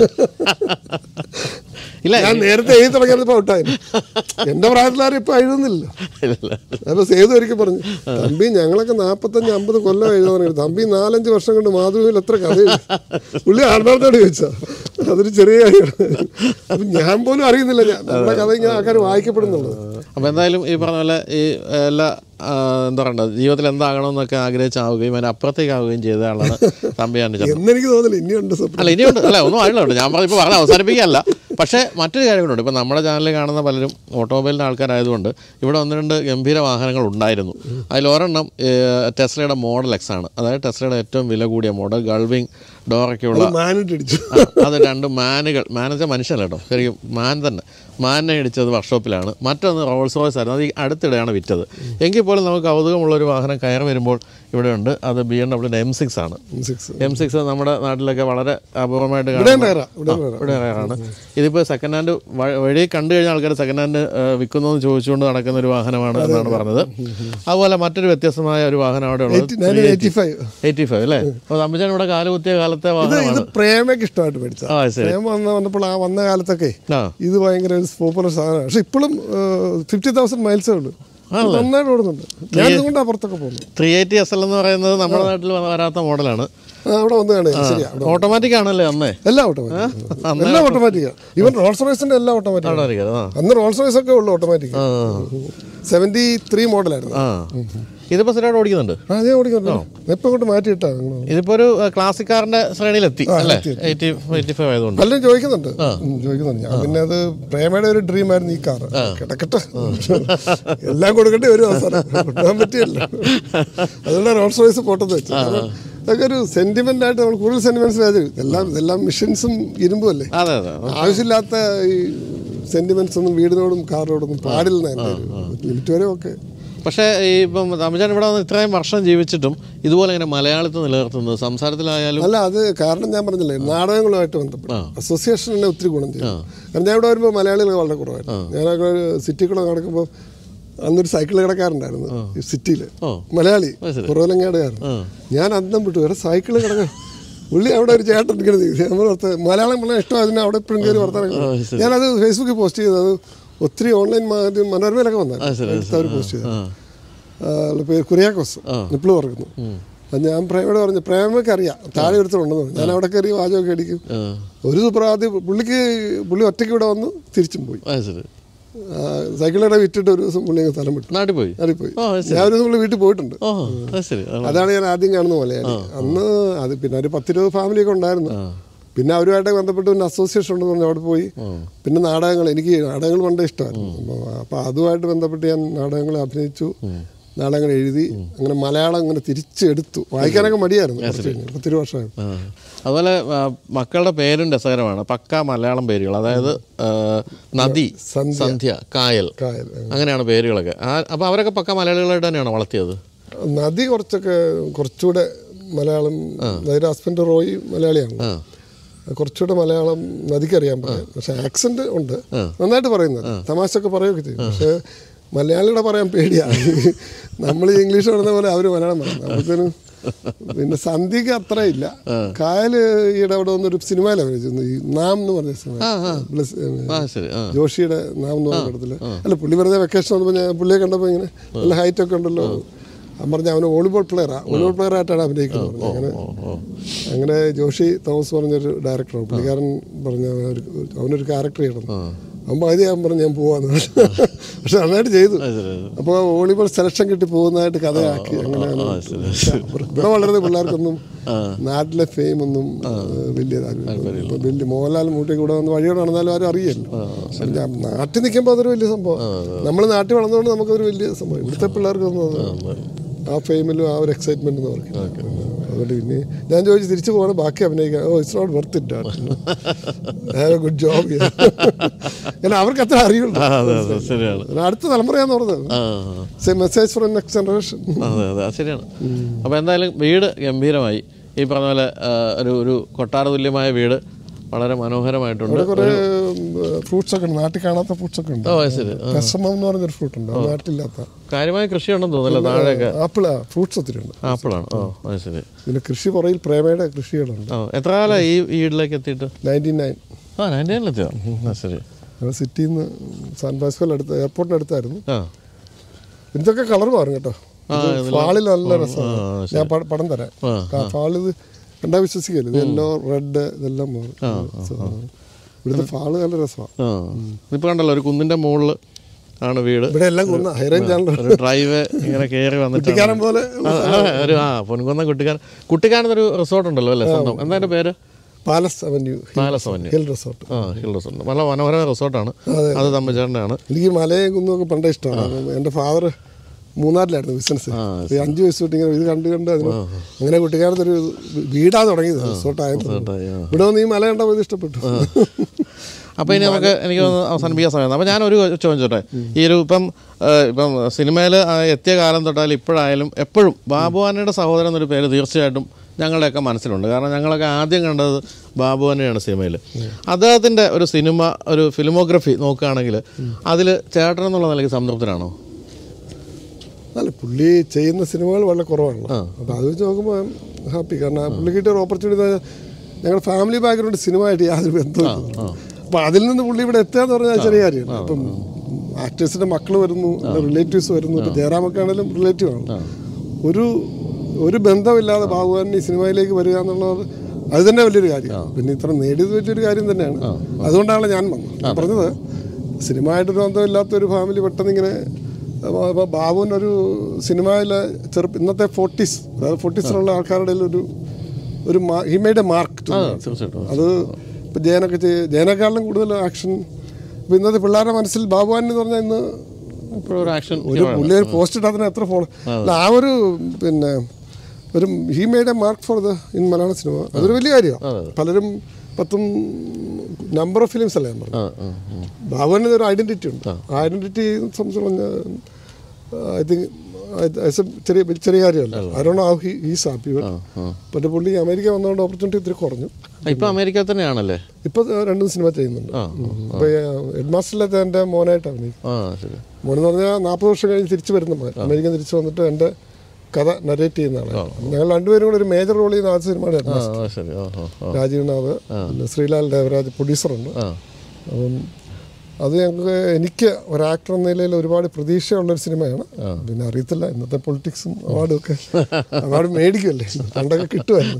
Speaker 1: ഇല്ല,
Speaker 2: ഞാൻ നേരത്തെ എഴുതി തുടങ്ങിയത് ഇപ്പോൾ ഔട്ടായിരുന്നു. എൻ്റെ പ്രായത്തിലാരും ഇപ്പോൾ എഴുതുന്നില്ല. അപ്പോൾ സേതു ഒരിക്കൽ പറഞ്ഞു, തമ്പി ഞങ്ങളൊക്കെ നാൽപ്പത്തഞ്ച് അമ്പത് കൊല്ലം എഴുതാൻ, തമ്പി നാലഞ്ച് വർഷം കൊണ്ട് മാതൃഭൂമിയിൽ എത്ര കഥ എഴുതി. പുള്ളി ആത്മാർത്ഥത്തോട് ചോദിച്ചാൽ അതൊരു ചെറിയ കാര്യമാണ്. അപ്പം ഞാൻ പോലും അറിയുന്നില്ല നമ്മുടെ കഥ ഇങ്ങനെ ആൾക്കാർ വായിക്കപ്പെടുന്നുള്ളത്.
Speaker 1: അപ്പോൾ എന്തായാലും ഈ പറഞ്ഞ പോലെ ഈ എല്ലാ എന്താ പറയണ്ടത്, ജീവിതത്തിൽ എന്താകണമെന്നൊക്കെ ആഗ്രഹിച്ചാവുകയും അതിന് അപ്പുറത്തേക്കാവുകയും ചെയ്ത ആളാണ് തമ്പി ആൻഡണി.
Speaker 2: എന്നെനിക്ക് തോന്നില്ല ഇനിയുണ്ട്.
Speaker 1: അല്ല, ഇനിയുണ്ട്. അല്ല, ഒന്നും ആയിട്ടുണ്ട്. ഞാൻ ഇപ്പോൾ പറഞ്ഞ അവസാനിപ്പിക്കുകയല്ല. പക്ഷേ മറ്റൊരു കാര്യം കൂടെ, ഇപ്പോൾ നമ്മുടെ ചാനലിൽ കാണുന്ന പലരും ഓട്ടോമൊബൈലിൻ്റെ ആൾക്കാരായതുകൊണ്ട് ഇവിടെ ഒന്ന് രണ്ട് ഗംഭീര വാഹനങ്ങൾ ഉണ്ടായിരുന്നു. അതിലൊരെണ്ണം ടെസ്ലയുടെ മോഡൽ എക്സ് ആണ്. അതായത് ടെസ്ലയുടെ ഏറ്റവും വില കൂടിയ മോഡൽ, ഗൾവിങ് ഡോറൊക്കെയുള്ള. അത് രണ്ട് മാനുകൾ, മാനെച്ചാൽ മനുഷ്യല്ല കേട്ടോ, ശരിക്കും മാൻ തന്നെ. മാനിനെ ഇടിച്ചത് വർക്ക്ഷോപ്പിലാണ്. മറ്റൊന്ന് റോൾസ് റോയ്സ് ആയിരുന്നു. അത് ഈ അടുത്തിടെയാണ് വിറ്റത്. എങ്കിൽ പോലും നമുക്ക് കൗതുകമുള്ളൊരു വാഹനം കയറി വരുമ്പോൾ ഇവിടെയുണ്ട്. അത് ബി എം ഡബ്ല്യൂൻ്റെ എം സിക്സ് ആണ്. എം സിക്സ് നമ്മുടെ നാട്ടിലൊക്കെ വളരെ അപൂർവമായിട്ട് കാണുന്ന ഇവിടെ റയറാണ്. ഇതിപ്പോൾ സെക്കൻഡ് ഹാൻഡ് വഴി കണ്ടു കഴിഞ്ഞ ആൾക്കാർ സെക്കൻഡ് ഹാൻഡ് വിൽക്കുന്നു എന്ന് ചോദിച്ചുകൊണ്ട് നടക്കുന്ന ഒരു വാഹനമാണ് എന്നാണ് പറഞ്ഞത്. അതുപോലെ മറ്റൊരു വ്യത്യസ്തമായ ഒരു വാഹനം അവിടെ ഉള്ളത് എയ്റ്റി ഫൈവ് അല്ലേ? അപ്പോൾ തമ്പിച്ചാൻ ഇവിടെ കാലുകുത്തിയ കാലത്തെ വാഹനമാണ്.
Speaker 2: പ്രേമയ്ക്ക് ഇഷ്ടമായിട്ട് മേടിച്ചത്. പ്രേമ വന്നപ്പോൾ ആ വന്ന കാലത്തൊക്കെ ഇത് ഭയങ്കര പോപ്പുലർ സാധനമാണ്. പക്ഷെ ഇപ്പോഴും ഫിഫ്റ്റി തൗസൻഡ് മൈൽസേ ഉള്ളൂ. നന്നായിട്ട് ഓടുന്നുണ്ട്. ഞാൻ ഇതുകൊണ്ട് അപ്പുറത്തൊക്കെ പോകുന്നു.
Speaker 1: ത്രീ എയ്റ്റി എസ് എൽ എന്ന് പറയുന്നത് നമ്മുടെ നാട്ടിൽ വരാത്ത മോഡലാണ്.
Speaker 2: അവിടെ വന്ന് കാണുക. ശരിയാ,
Speaker 1: ഓട്ടോമാറ്റിക് ആണല്ലേ അന്നേ? എല്ലാം
Speaker 2: ഓട്ടോമാറ്റിക്, എല്ലാം ഓട്ടോമാറ്റിക്കാണ്. ഈവൻ റോൾസ് റോയ്സിന്റെ എല്ലാം ഓട്ടോമാറ്റിക്. അന്ന് റോൾസ് റോയ്സ് ഒക്കെ ഉള്ളു ഓട്ടോമാറ്റിക്. Seventy three മോഡലായിരുന്നു.
Speaker 1: ഇതിപ്പോ സ്ഥിരമായിട്ട് ഓടിക്കുന്നുണ്ട്.
Speaker 2: ആ, ഞാൻ ഓടിക്കുന്നുണ്ട്. എപ്പോൾ കൊണ്ട് മാറ്റിയിട്ടാ.
Speaker 1: ഇതിപ്പോ ഒരു ക്ലാസിക് കാറിന്റെ ശ്രേണിയിലെത്തി അല്ലേ? ആയതുകൊണ്ട്
Speaker 2: പലരും ചോദിക്കുന്നുണ്ട് ചോദിക്കുന്നുണ്ട് ഞാൻ പിന്നെ അത് പ്രേമയുടെ ഒരു ഡ്രീം ആയിരുന്നു ഈ കാർ. കിടക്കട്ടെ, എല്ലാം കൊടുക്കേണ്ടി വരും അവസാനം, കൊണ്ടുപോകാൻ പറ്റിയല്ലോ. അതുകൊണ്ട് റോൾസ് റോയ്സ് പോട്ടത് വെച്ചു. അതൊക്കെ ഒരു സെന്റിമെന്റ് ആയിട്ട് നമ്മൾ കൂടുതൽ സെന്റിമെന്റ്സ് വേദന. എല്ലാം എല്ലാം മെഷീൻസും ഇരുമ്പും അല്ലേ. ആവശ്യമില്ലാത്ത ഈ സെന്റിമെന്റ്സ് ഒന്നും വീടിനോടും കാറിനോടൊന്നും പാടില്ല. ലിമിറ്റ് വരെ ഓക്കെ.
Speaker 1: പക്ഷേ ഈ ഇപ്പം തമ്പിച്ചാൻ ഇവിടെ വന്ന് ഇത്രയും വർഷം ജീവിച്ചിട്ടും ഇതുപോലെ ഇങ്ങനെ മലയാളത്തിൽ നിലനിർത്തുന്നത് സംസാരത്തിലായാലും
Speaker 2: അല്ല, അത് കാരണം ഞാൻ പറഞ്ഞില്ലേ, നാടകങ്ങളുമായിട്ട് ബന്ധപ്പെട്ട് അസോസിയേഷൻ തന്നെ ഒത്തിരി ഗുണം ചെയ്യും. കാരണം ഞാൻ ഇവിടെ വരുമ്പോൾ മലയാളികൾ വളരെ കുറവായിരുന്നു. ഞാനൊക്കെ സിറ്റി കൂടെ നടക്കുമ്പോൾ അന്നൊരു സൈക്കിൾ കിടക്കാറുണ്ടായിരുന്നു ഈ സിറ്റിയിൽ, മലയാളി കുറവലങ്ങാടുകാരൻ. ഞാൻ അന്തം വിട്ടു, വേറെ സൈക്കിൾ കിടക്കാൻ. പുള്ളി അവിടെ ഒരു ചേട്ടൻ ഇരിക്കുന്നത് മലയാളം വളരെ ഇഷ്ടമായതിന് അവിടെ എപ്പോഴും കയറി വർത്താനം. ഞാനത് ഫേസ്ബുക്കിൽ പോസ്റ്റ് ചെയ്തത്. ഒത്തിരി ഓൺലൈൻ മാധ്യമം മനോരമയിലൊക്കെ വന്നായിരുന്നു അവർ പോസ്റ്റ് ചെയ്തത്. പേര് കുര്യാക്കോസ് ഇപ്പോഴും ഓർക്കുന്നു. ഞാൻ പ്രേമയോട് പറഞ്ഞു, പ്രേമയ്ക്ക് അറിയാം താഴെ എടുത്തിട്ടുണ്ടെന്ന് പറഞ്ഞു. ഞാൻ അവിടെ കയറി വാചകമൊക്കെ അടിക്കും. ഒരു സുപ്രഭാതി പുള്ളിക്ക് പുള്ളി ഒറ്റയ്ക്ക് ഇവിടെ വന്നു തിരിച്ചും പോയി. സൈക്കിളിടെ വിറ്റിട്ട് ഒരു ദിവസം പുള്ളി സ്ഥലം വിട്ടു, നാട്ടിൽ പോയി നാട്ടിൽ പോയി ഞാൻ ഒരു ദിവസം പുള്ളി വീട്ടിൽ പോയിട്ടുണ്ട്. അതാണ് ഞാൻ ആദ്യം കാണുന്ന മലയാളി. അന്ന് അത് പിന്നെ ഒരു പത്തിരുപത് ഫാമിലിയൊക്കെ ഉണ്ടായിരുന്നു. പിന്നെ അവരുമായിട്ട് ബന്ധപ്പെട്ട് പിന്നെ അസോസിയേഷൻ ഉണ്ടെന്ന് പറഞ്ഞു അവിടെ പോയി. പിന്നെ നാടകങ്ങൾ, എനിക്ക് നാടകങ്ങൾ പണ്ടേ ഇഷ്ടമായിരുന്നു. അപ്പോൾ അതുമായിട്ട് ബന്ധപ്പെട്ട് ഞാൻ നാടകങ്ങൾ അഭിനയിച്ചു, നാടകങ്ങൾ എഴുതി. അങ്ങനെ മലയാളം അങ്ങനെ തിരിച്ചെടുത്തു. വായിക്കാനൊക്കെ മടിയായിരുന്നു ഒത്തിരി വർഷമായിരുന്നു.
Speaker 1: അതുപോലെ മക്കളുടെ പേരും രസകരമാണ്, പക്ക മലയാളം പേരുകൾ. അതായത് നദി, സന്ധ്യ, കായൽ, കായൽ അങ്ങനെയാണ് പേരുകളൊക്കെ. അപ്പോൾ അവരൊക്കെ പക്ക മലയാളികളായിട്ട് തന്നെയാണ് വളർത്തിയത്.
Speaker 2: നദി കുറച്ചൊക്കെ കുറച്ചുകൂടെ മലയാളം, അതായത് ഹസ്ബൻഡ് റോയി മലയാളിയാണ്, കുറച്ചുകൂടെ മലയാളം നദിക്കറിയാൻ പറയും. പക്ഷെ ആക്സെന്റ് ഉണ്ട്, നന്നായിട്ട് പറയുന്നത്, തമാശയൊക്കെ പറയുകയൊക്കെ ചെയ്യും. പക്ഷെ മലയാളിയുടെ പറയാൻ പേടിയാണ്. നമ്മൾ ഇംഗ്ലീഷ് പറയുന്ന പോലെ അവർ മലയാളം പറയും. നമുക്കൊരു പിന്നെ സന്ധ്യക്ക് അത്ര ഇല്ല. കായൽ ഈയിടെ അവിടെ വന്നൊരു സിനിമയിൽ അഭിനയിച്ചിരുന്നു, ഈ നാം എന്ന് പറഞ്ഞ സിനിമ, ജോഷിയുടെ നാം എന്ന് പറഞ്ഞ പടത്തില്. അല്ല, പുള്ളി വെറുതെ വെക്കേഷൻ വന്നപ്പോൾ ഞാൻ പുള്ളിയെ കണ്ടപ്പോൾ ഇങ്ങനെ നല്ല ഹൈറ്റൊക്കെ ഉണ്ടല്ലോ. അവൻ പറഞ്ഞ അവന് വോളിബോൾ പ്ലെയറാണ്, വോളിബോൾ പ്ലെയർ ആയിട്ടാണ് അഭിനയിക്കുന്നത്. അങ്ങനെ അങ്ങനെ ജോഷി തോമസ് പറഞ്ഞൊരു ഡയറക്ടറാണ്. പുള്ളിക്കാരൻ പറഞ്ഞ അവനൊരു ക്യാരക്ടർ ചെയ്യണം. അവൻ പകുതി അവൻ പറഞ്ഞ് ഞാൻ പോവാന്ന്. പക്ഷെ നന്നായിട്ട് ചെയ്തു. അപ്പോൾ വോളിബോൾ സെലക്ഷൻ കിട്ടി പോകുന്നതായിട്ട് കഥയാക്കി. അങ്ങനെ ഇവിടെ വളരുന്ന പിള്ളേർക്കൊന്നും നാട്ടിലെ ഫെയിം ഒന്നും വലിയ വലിയ മോഹൻലാൽ മൂട്ടി കൂടെ വന്ന് വഴിയോടെ നടന്നാലും ആരും അറിയല്ലോ. നാട്ടിൽ നിൽക്കുമ്പോൾ അതൊരു വലിയ സംഭവം. നമ്മൾ നാട്ടിൽ വളർന്നുകൊണ്ട് നമുക്കൊരു വലിയ സംഭവം. ഇവിടുത്തെ പിള്ളേർക്കൊന്നും ആ ഫെയിമിലും ആ ഒരു എക്സൈറ്റ്മെന്റ് എന്ന് പറയും. അതുകൊണ്ട് പിന്നെ ഞാൻ ചോദിച്ചു തിരിച്ചു പോകണം ബാക്കി അഭിനയിക്കാൻ. Oh it's not worth it, have a good job. കാരണം അവർക്ക് അത്ര അറിയുള്ളൂ. അടുത്ത തലമുറയാന്ന് പറഞ്ഞത് മെസ്സേജ് ഫോർ നെക്സ്റ്റ് ജനറേഷൻ.
Speaker 1: അതെ അതെ ശരിയാണ്. അപ്പോൾ എന്തായാലും വീട് ഗംഭീരമായി. ഈ പറഞ്ഞ പോലെ ഒരു ഒരു കൊട്ടാര തുല്യമായ വീട് വളരെ മനോഹരമായിട്ടുണ്ട്.
Speaker 2: കുറേ ഫ്രൂട്ട്സ് ഒക്കെ ഉണ്ട്, നാട്ടിൽ കാണാത്ത ഫ്രൂട്ട്സ് ഒക്കെ ഉണ്ട്. രസമം എന്ന് പറഞ്ഞൊരു ഫ്രൂട്ട് ഉണ്ട്, നാട്ടിലില്ലാത്ത.
Speaker 1: കാര്യമായ കൃഷിയുണ്ടെന്ന് തോന്നുന്നില്ല താഴെയൊക്കെ.
Speaker 2: ആപ്പിളാ, ഫ്രൂട്ട്സ് ഒത്തിരി ഉണ്ട്.
Speaker 1: ആപ്പിളാണ്. ഓ അത് ശരി.
Speaker 2: പിന്നെ കൃഷി പുറയിൽ പ്രേമയുടെ കൃഷികളുണ്ട്.
Speaker 1: എത്ര കാലമായി ഈ വീട്ടിലേക്ക് എത്തിയിട്ട്?
Speaker 2: നയൻറ്റി നയൻ
Speaker 1: ആ നയൻറ്റി നയനിലെത്തിയോ? ശരി.
Speaker 2: ഞങ്ങൾ സിറ്റിയിൽ നിന്ന് സാൻ ഫ്രാൻസിസ്കോയിൽ അടുത്ത് എയർപോർട്ടിന് അടുത്തായിരുന്നു. ഇതൊക്കെ കളർ മാറും കേട്ടോ. ഫാളിൽ നല്ല രസമാണ്. ഞാൻ പടം തരാം. ഫാളിത് കണ്ടാ വിശ്വസിക്കല്ലോ, ഇതെല്ലോ റെഡ് ഇതെല്ലാം മാറും. ഇവിടുത്തെ ഫാള് നല്ല രസമാണ്.
Speaker 1: ഇപ്പൊ കണ്ടല്ലോ ഒരു കുന്നിന്റെ മുകളിൽ ആണ് വീട്.
Speaker 2: ഇവിടെ എല്ലാം കുന്ന ഹൈ റേഞ്ച് ആണല്ലോ.
Speaker 1: ഡ്രൈവ് ഇങ്ങനെ കയറി വന്നിട്ട്
Speaker 2: കുട്ടിക്കാരൻ പോലെ
Speaker 1: ഒരു ആ പൊൻകുന്നം കുട്ടിക്കാരൻ കുട്ടിക്കാരനൊരു റിസോർട്ട് ഉണ്ടല്ലോ അല്ലേ സ്വന്തം? എന്താ എൻ്റെ പേര്?
Speaker 2: Palace avenue.
Speaker 1: Palace avenue
Speaker 2: hill resort.
Speaker 1: ആ ഹിൽ റിസോർട്ട് നല്ല മനോഹരമായ റിസോർട്ടാണ്. അത് തമ്മിച്ചേട്ടനാണ്.
Speaker 2: എനിക്ക് മലയും കുന്നൊക്കെ പണ്ടേ ഇഷ്ടമാണ്. എൻ്റെ ഫാദർ മൂന്നാറിലായിരുന്നു ബിസിനസ്. അഞ്ച് വയസ്സ് തൊട്ട് ഇങ്ങനെ ഇത് കണ്ട് കണ്ട് അതിന് അങ്ങനെ കുട്ടിക്കാലത്തൊരു വീടാണ് തുടങ്ങിയത്. റിസോർട്ടായിരുന്നു. ഇവിടെ വന്ന് ഈ മല കണ്ടപ്പോൾ ഇത് ഇഷ്ടപ്പെട്ടു.
Speaker 1: അപ്പോൾ ഇനി നമുക്ക് എനിക്ക് അവസാനിപ്പിക്കാൻ സമയം. അപ്പോൾ ഞാനൊരു ചോദ്യം ചോട്ടെ. ഈ ഒരു ഇപ്പം ഇപ്പം സിനിമയിൽ എത്തിയ കാലം തൊട്ടാലും ഇപ്പോഴായാലും എപ്പോഴും ബാബുവാനയുടെ സഹോദരൻ എന്നൊരു പേര് തീർച്ചയായിട്ടും ഞങ്ങളുടെയൊക്കെ മനസ്സിലുണ്ട്. കാരണം ഞങ്ങളൊക്കെ ആദ്യം കണ്ടത് ബാബുവാനയാണ് സിനിമയിൽ. അദ്ദേഹത്തിൻ്റെ ഒരു സിനിമ ഒരു ഫിലിമോഗ്രഫി നോക്കുകയാണെങ്കിൽ അതിൽ ചേട്ടൻ എന്നുള്ള നിലയ്ക്ക് സംതൃപ്തനാണോ?
Speaker 2: അല്ല, പുള്ളി ചെയ്യുന്ന സിനിമകൾ വളരെ കുറവാണല്ലോ. അപ്പോൾ അത് വെച്ച് നോക്കുമ്പോൾ ഹാപ്പി. കാരണം പുള്ളിക്കിட்ட ഒരു ഓപ്പർച്യൂണിറ്റി ഞങ്ങളുടെ ഫാമിലി ബാക്ക്ഗ്രൗണ്ട് സിനിമയായിട്ട് യാതൊരു ബന്ധമില്ല. അപ്പോൾ അതിൽ നിന്ന് പുള്ളി ഇവിടെ എത്തുക എന്ന് പറഞ്ഞാൽ ചെറിയ കാര്യമാണ്. അപ്പം ആക്ടേഴ്സിൻ്റെ മക്കൾ വരുന്നു, റിലേറ്റീവ്സ് വരുന്നു. ഇപ്പോൾ ജയറാമൊക്കെ ആണെങ്കിലും റിലേറ്റീവാണ്. ഒരു ഒരു ബന്ധമില്ലാതെ ബാബുവാൻ ഈ സിനിമയിലേക്ക് വരിക എന്നുള്ളത് അത് തന്നെ വലിയൊരു കാര്യമാണ്. പിന്നെ ഇത്ര നേടിയത് വലിയൊരു കാര്യം തന്നെയാണ്. അതുകൊണ്ടാണ് ഞാൻ വന്നത്. പറഞ്ഞത് സിനിമയായിട്ടൊരു ബന്ധമില്ലാത്തൊരു ഫാമിലി പെട്ടെന്ന് ഇങ്ങനെ ഇപ്പോൾ ബാബുവിനൊരു സിനിമയിലെ ചെറുപ്പം ഇന്നത്തെ ഫോർട്ടീസ് അതായത് ഫോർട്ടീസിലുള്ള ആൾക്കാരുടെ ഒരു ഒരു ഹി മെയ്ഡ് എ മാർക്ക്. അത് ഇപ്പോൾ ജയനൊക്കെ ചെയ്യ ജയനേക്കാളിലും കൂടുതൽ ആക്ഷൻ. ഇപ്പോൾ ഇന്നത്തെ പിള്ളേരുടെ മനസ്സിൽ ബാബുവാൻ എന്ന് പറഞ്ഞാൽ ഇന്ന് ഒരു പുള്ളി ഒരു പോസ്റ്റ് ഇട്ടാൽ തന്നെ എത്ര ഫോളോ അല്ല ആ ഒരു പിന്നെ ഒരു he made a mark for the in Malayala cinema. അതൊരു വലിയ കാര്യമാണ്. പലരും പത്തും നമ്പർ ഓഫ് ഫിലിംസ് അല്ലേ ഞാൻ പറഞ്ഞു. ബാബുവിന് ഒരു ഐഡൻറ്റിറ്റി ഉണ്ട്. ആ ഐഡൻറ്റിറ്റി സംബന്ധിച്ച് പറഞ്ഞാൽ ഐ തിങ്ക് ചെറിയ ചെറിയ കാര്യമല്ല. ആരോണോ ഹി ഈസ് ഹാപ്പി. പക്ഷേ പുള്ളി അമേരിക്ക വന്നതുകൊണ്ട് ഓപ്പർച്യൂണിറ്റി ഇത്തിരി കുറഞ്ഞു.
Speaker 1: ഇപ്പം അമേരിക്ക തന്നെയാണല്ലേ?
Speaker 2: ഇപ്പം രണ്ടും സിനിമ ചെയ്യുന്നുണ്ട്. അപ്പോൾ ഹെഡ് മാസ്റ്ററിലത്തെ എൻ്റെ മോനായിട്ട് അഭിനയിക്കും. മോനെന്ന് പറഞ്ഞാൽ നാൽപ്പത് വർഷം കഴിഞ്ഞ് തിരിച്ചു വരുന്ന മോൻ. അമേരിക്ക തിരിച്ചു വന്നിട്ട് എൻ്റെ കഥ നരേറ്റ് ചെയ്യുന്ന ആളാണ്. ഞങ്ങൾ രണ്ടുപേരും കൂടെ ഒരു മേജർ റോൾ ചെയ്യുന്ന ആദ്യ സിനിമയുടെ ഹെഡ് മാസ്റ്റർ രാജീവ് നാഥ്, പിന്നെ ശ്രീലാൽ ദേവരാജ് പ്രൊഡ്യൂസറുണ്ട്. അപ്പം അത് ഞങ്ങൾക്ക് എനിക്ക് ഒരു ആക്ടർ എന്ന നിലയിൽ ഒരുപാട് പ്രതീക്ഷയുള്ളൊരു സിനിമയാണ്. പിന്നെ അറിയത്തില്ല ഇന്നത്തെ പൊളിറ്റിക്സും അവാർഡും ഒക്കെ അവാർഡ് മേടിക്കുമല്ലേ, പണ്ടൊക്കെ കിട്ടുമായിരുന്നു.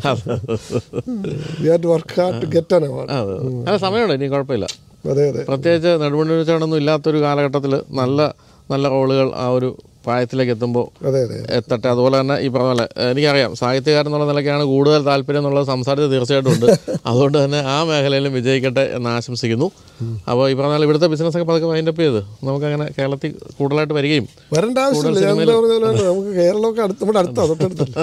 Speaker 2: We have to work hard to get an award.
Speaker 1: അതെ സമയമുണ്ട്, ഇനി കുഴപ്പമില്ല.
Speaker 2: അതെ അതെ
Speaker 1: പ്രത്യേകിച്ച് നെടുമുടിച്ചാണൊന്നും ഇല്ലാത്തൊരു കാലഘട്ടത്തിൽ നല്ല നല്ല റോളുകൾ ആ ഒരു പ്രായത്തിലേക്ക് എത്തുമ്പോൾ എത്തട്ടെ. അതുപോലെ തന്നെ ഈ പറഞ്ഞ പോലെ എനിക്കറിയാം സാഹിത്യകാരൻ എന്നുള്ള നിലയ്ക്കാണ് കൂടുതൽ താല്പര്യം എന്നുള്ളത് സംസാരിച്ച് തീർച്ചയായിട്ടും ഉണ്ട്. അതുകൊണ്ട് തന്നെ ആ മേഖലയിലും വിജയിക്കട്ടെ എന്ന് ആശംസിക്കുന്നു. അപ്പോൾ ഈ പറഞ്ഞാൽ ഇവിടുത്തെ ബിസിനസ്സൊക്കെ പതുക്കെ വൈൻഡപ്പ് ചെയ്ത് നമുക്കങ്ങനെ കേരളത്തിൽ കൂടുതലായിട്ട് വരികയും
Speaker 2: വരേണ്ട ആവശ്യമില്ല. നമുക്ക് കേരളമൊക്കെ അടുത്ത് നമ്മുടെ അടുത്താണ് തൊട്ടടുത്തല്ല.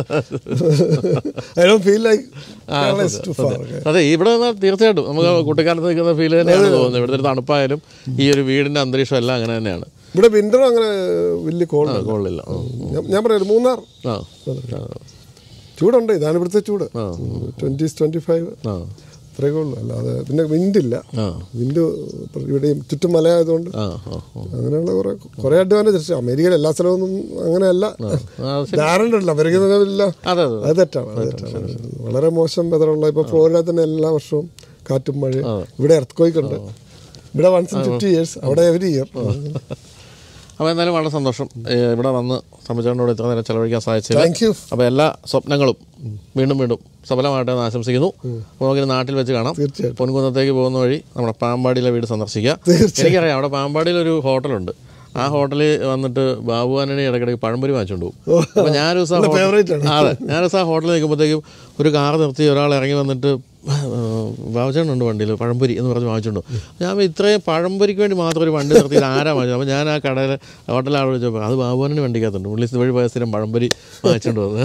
Speaker 1: അതെ ഇവിടെ നിന്നാൽ തീർച്ചയായിട്ടും നമുക്ക് കുട്ടിക്കാലത്ത് നിൽക്കുന്ന ഫീൽ തന്നെയാണ് തോന്നുന്നത്. ഇവിടുത്തെ തണുപ്പായാലും ഈ ഒരു വീടിൻ്റെ അന്തരീക്ഷം എല്ലാം അങ്ങനെ തന്നെയാണ്.
Speaker 2: ഇവിടെ വിന്റർ അങ്ങനെ വലിയ കോൾഡ്
Speaker 1: കോൾഡില്ല.
Speaker 2: ഞാൻ പറയാം മൂന്നാർ ചൂടുണ്ട്. ഇതാണ് ഇവിടുത്തെ ചൂട്. ട്വന്റി ട്വന്റി ഫൈവ് അത്രയൊക്കെ ഉള്ളു. അല്ലാതെ പിന്നെ വിൻഡില്ല. വിൻഡ് ഇവിടെയും ചുറ്റും മലയായതുകൊണ്ട് അങ്ങനെയുള്ള കുറെ കുറെ അഡ്വാൻറ്റേജ്. അമേരിക്കയിൽ എല്ലാ സ്ഥലമൊന്നും അങ്ങനെയല്ല. ധാരണ അമേരിക്ക അത് തെറ്റാണ്. അത് തെറ്റാണ്. വളരെ മോശം വെതറുള്ള ഇപ്പോൾ ഫ്ലോറിഡ തന്നെ എല്ലാ വർഷവും കാറ്റും മഴയും. ഇവിടെ എർത്ത് ഉണ്ട്. ഇവിടെ വൺസ് ഇൻ ഫിഫ്റ്റി ഇയേഴ്സ്, അവിടെ എവരി ഇയർ.
Speaker 1: അപ്പോൾ എന്തായാലും വളരെ സന്തോഷം ഇവിടെ വന്ന് സംബന്ധിച്ചോട് ഇത്ര നേരം ചെലവഴിക്കാൻ സാധിച്ചത്. അപ്പോൾ എല്ലാ സ്വപ്നങ്ങളും വീണ്ടും വീണ്ടും സഫലമായിട്ട് ആശംസിക്കുന്നു. അപ്പോൾ നമുക്കിനി നാട്ടിൽ വെച്ച് കാണാം. പൊൻകുന്നത്തേക്ക് പോകുന്ന വഴി നമ്മുടെ പാമ്പാടിയിലെ വീട് സന്ദർശിക്കുക. എനിക്കറിയാം അവിടെ പാമ്പാടിയിലൊരു ഹോട്ടലുണ്ട്. ആ ഹോട്ടലിൽ വന്നിട്ട് ബാബുവാനണി ഇടയ്ക്കിടയ്ക്ക് പഴംപൊരി വാങ്ങിച്ചുകൊണ്ട് പോകും. അപ്പോൾ ഞാനൊരു ദിവസം അതെ ഞാനൊരു ദിവസം ആ ഹോട്ടലിൽ നിൽക്കുമ്പോഴത്തേക്കും ഒരു കാർ നിർത്തി ഒരാൾ ഇറങ്ങി വന്നിട്ട് വാങ്ങിച്ചുകൊണ്ട് വണ്ടിയിൽ പഴംപൊരി എന്ന് പറഞ്ഞ് വാങ്ങിച്ചുകൊണ്ടു. ഞാൻ ഇത്രയും പഴംപൊരിക്ക് വേണ്ടി മാത്രം ഒരു വണ്ടി നിർത്തിയിട്ട് ആരാ വാങ്ങിച്ചത്? അപ്പോൾ ഞാൻ ആ കടയിൽ ഹോട്ടലിൽ ആൾ വിളിച്ചപ്പോൾ അത് ബാബുവിന് വണ്ടിക്കകത്തുണ്ട്, പുള്ളി വഴി പോയ സ്ഥിരം പഴംപൊരി വാങ്ങിച്ചുകൊണ്ട് വന്നത്.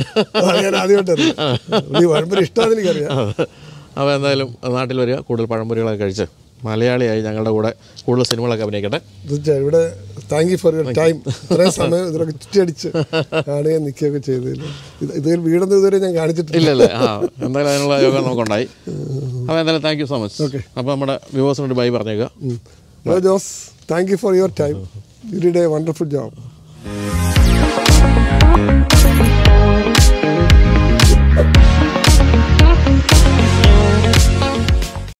Speaker 1: അപ്പോൾ എന്തായാലും നാട്ടിൽ വരിക, കൂടുതൽ പഴംപൊരികളൊക്കെ കഴിച്ച് മലയാളിയായി ഞങ്ങളുടെ കൂടെ കൂടുതൽ സിനിമകളൊക്കെ അഭിനയിക്കട്ടെ.
Speaker 2: ഇവിടെ thank you for your time. ഇത്രയും സമയം ഇതിലൊക്കെ ചുറ്റിയടിച്ച് കാണുകയും നിൽക്കുകയൊക്കെ ചെയ്തതിൽ ഇത് വീടൊന്നും ഇതുവരെ ഞാൻ കാണിച്ചിട്ടില്ല.
Speaker 1: ഇല്ലല്ലേ? ആ എന്തായാലും അതിനുള്ള യോഗം നമുക്കുണ്ടായി. അപ്പോൾ എന്തായാലും thank you so much. Okay, അപ്പോൾ നമ്മുടെ വ്യൂവേഴ്സിനോട് ബൈ പറഞ്ഞേക്കുക.
Speaker 2: Jose, thank you for your time. You did a wonderful job.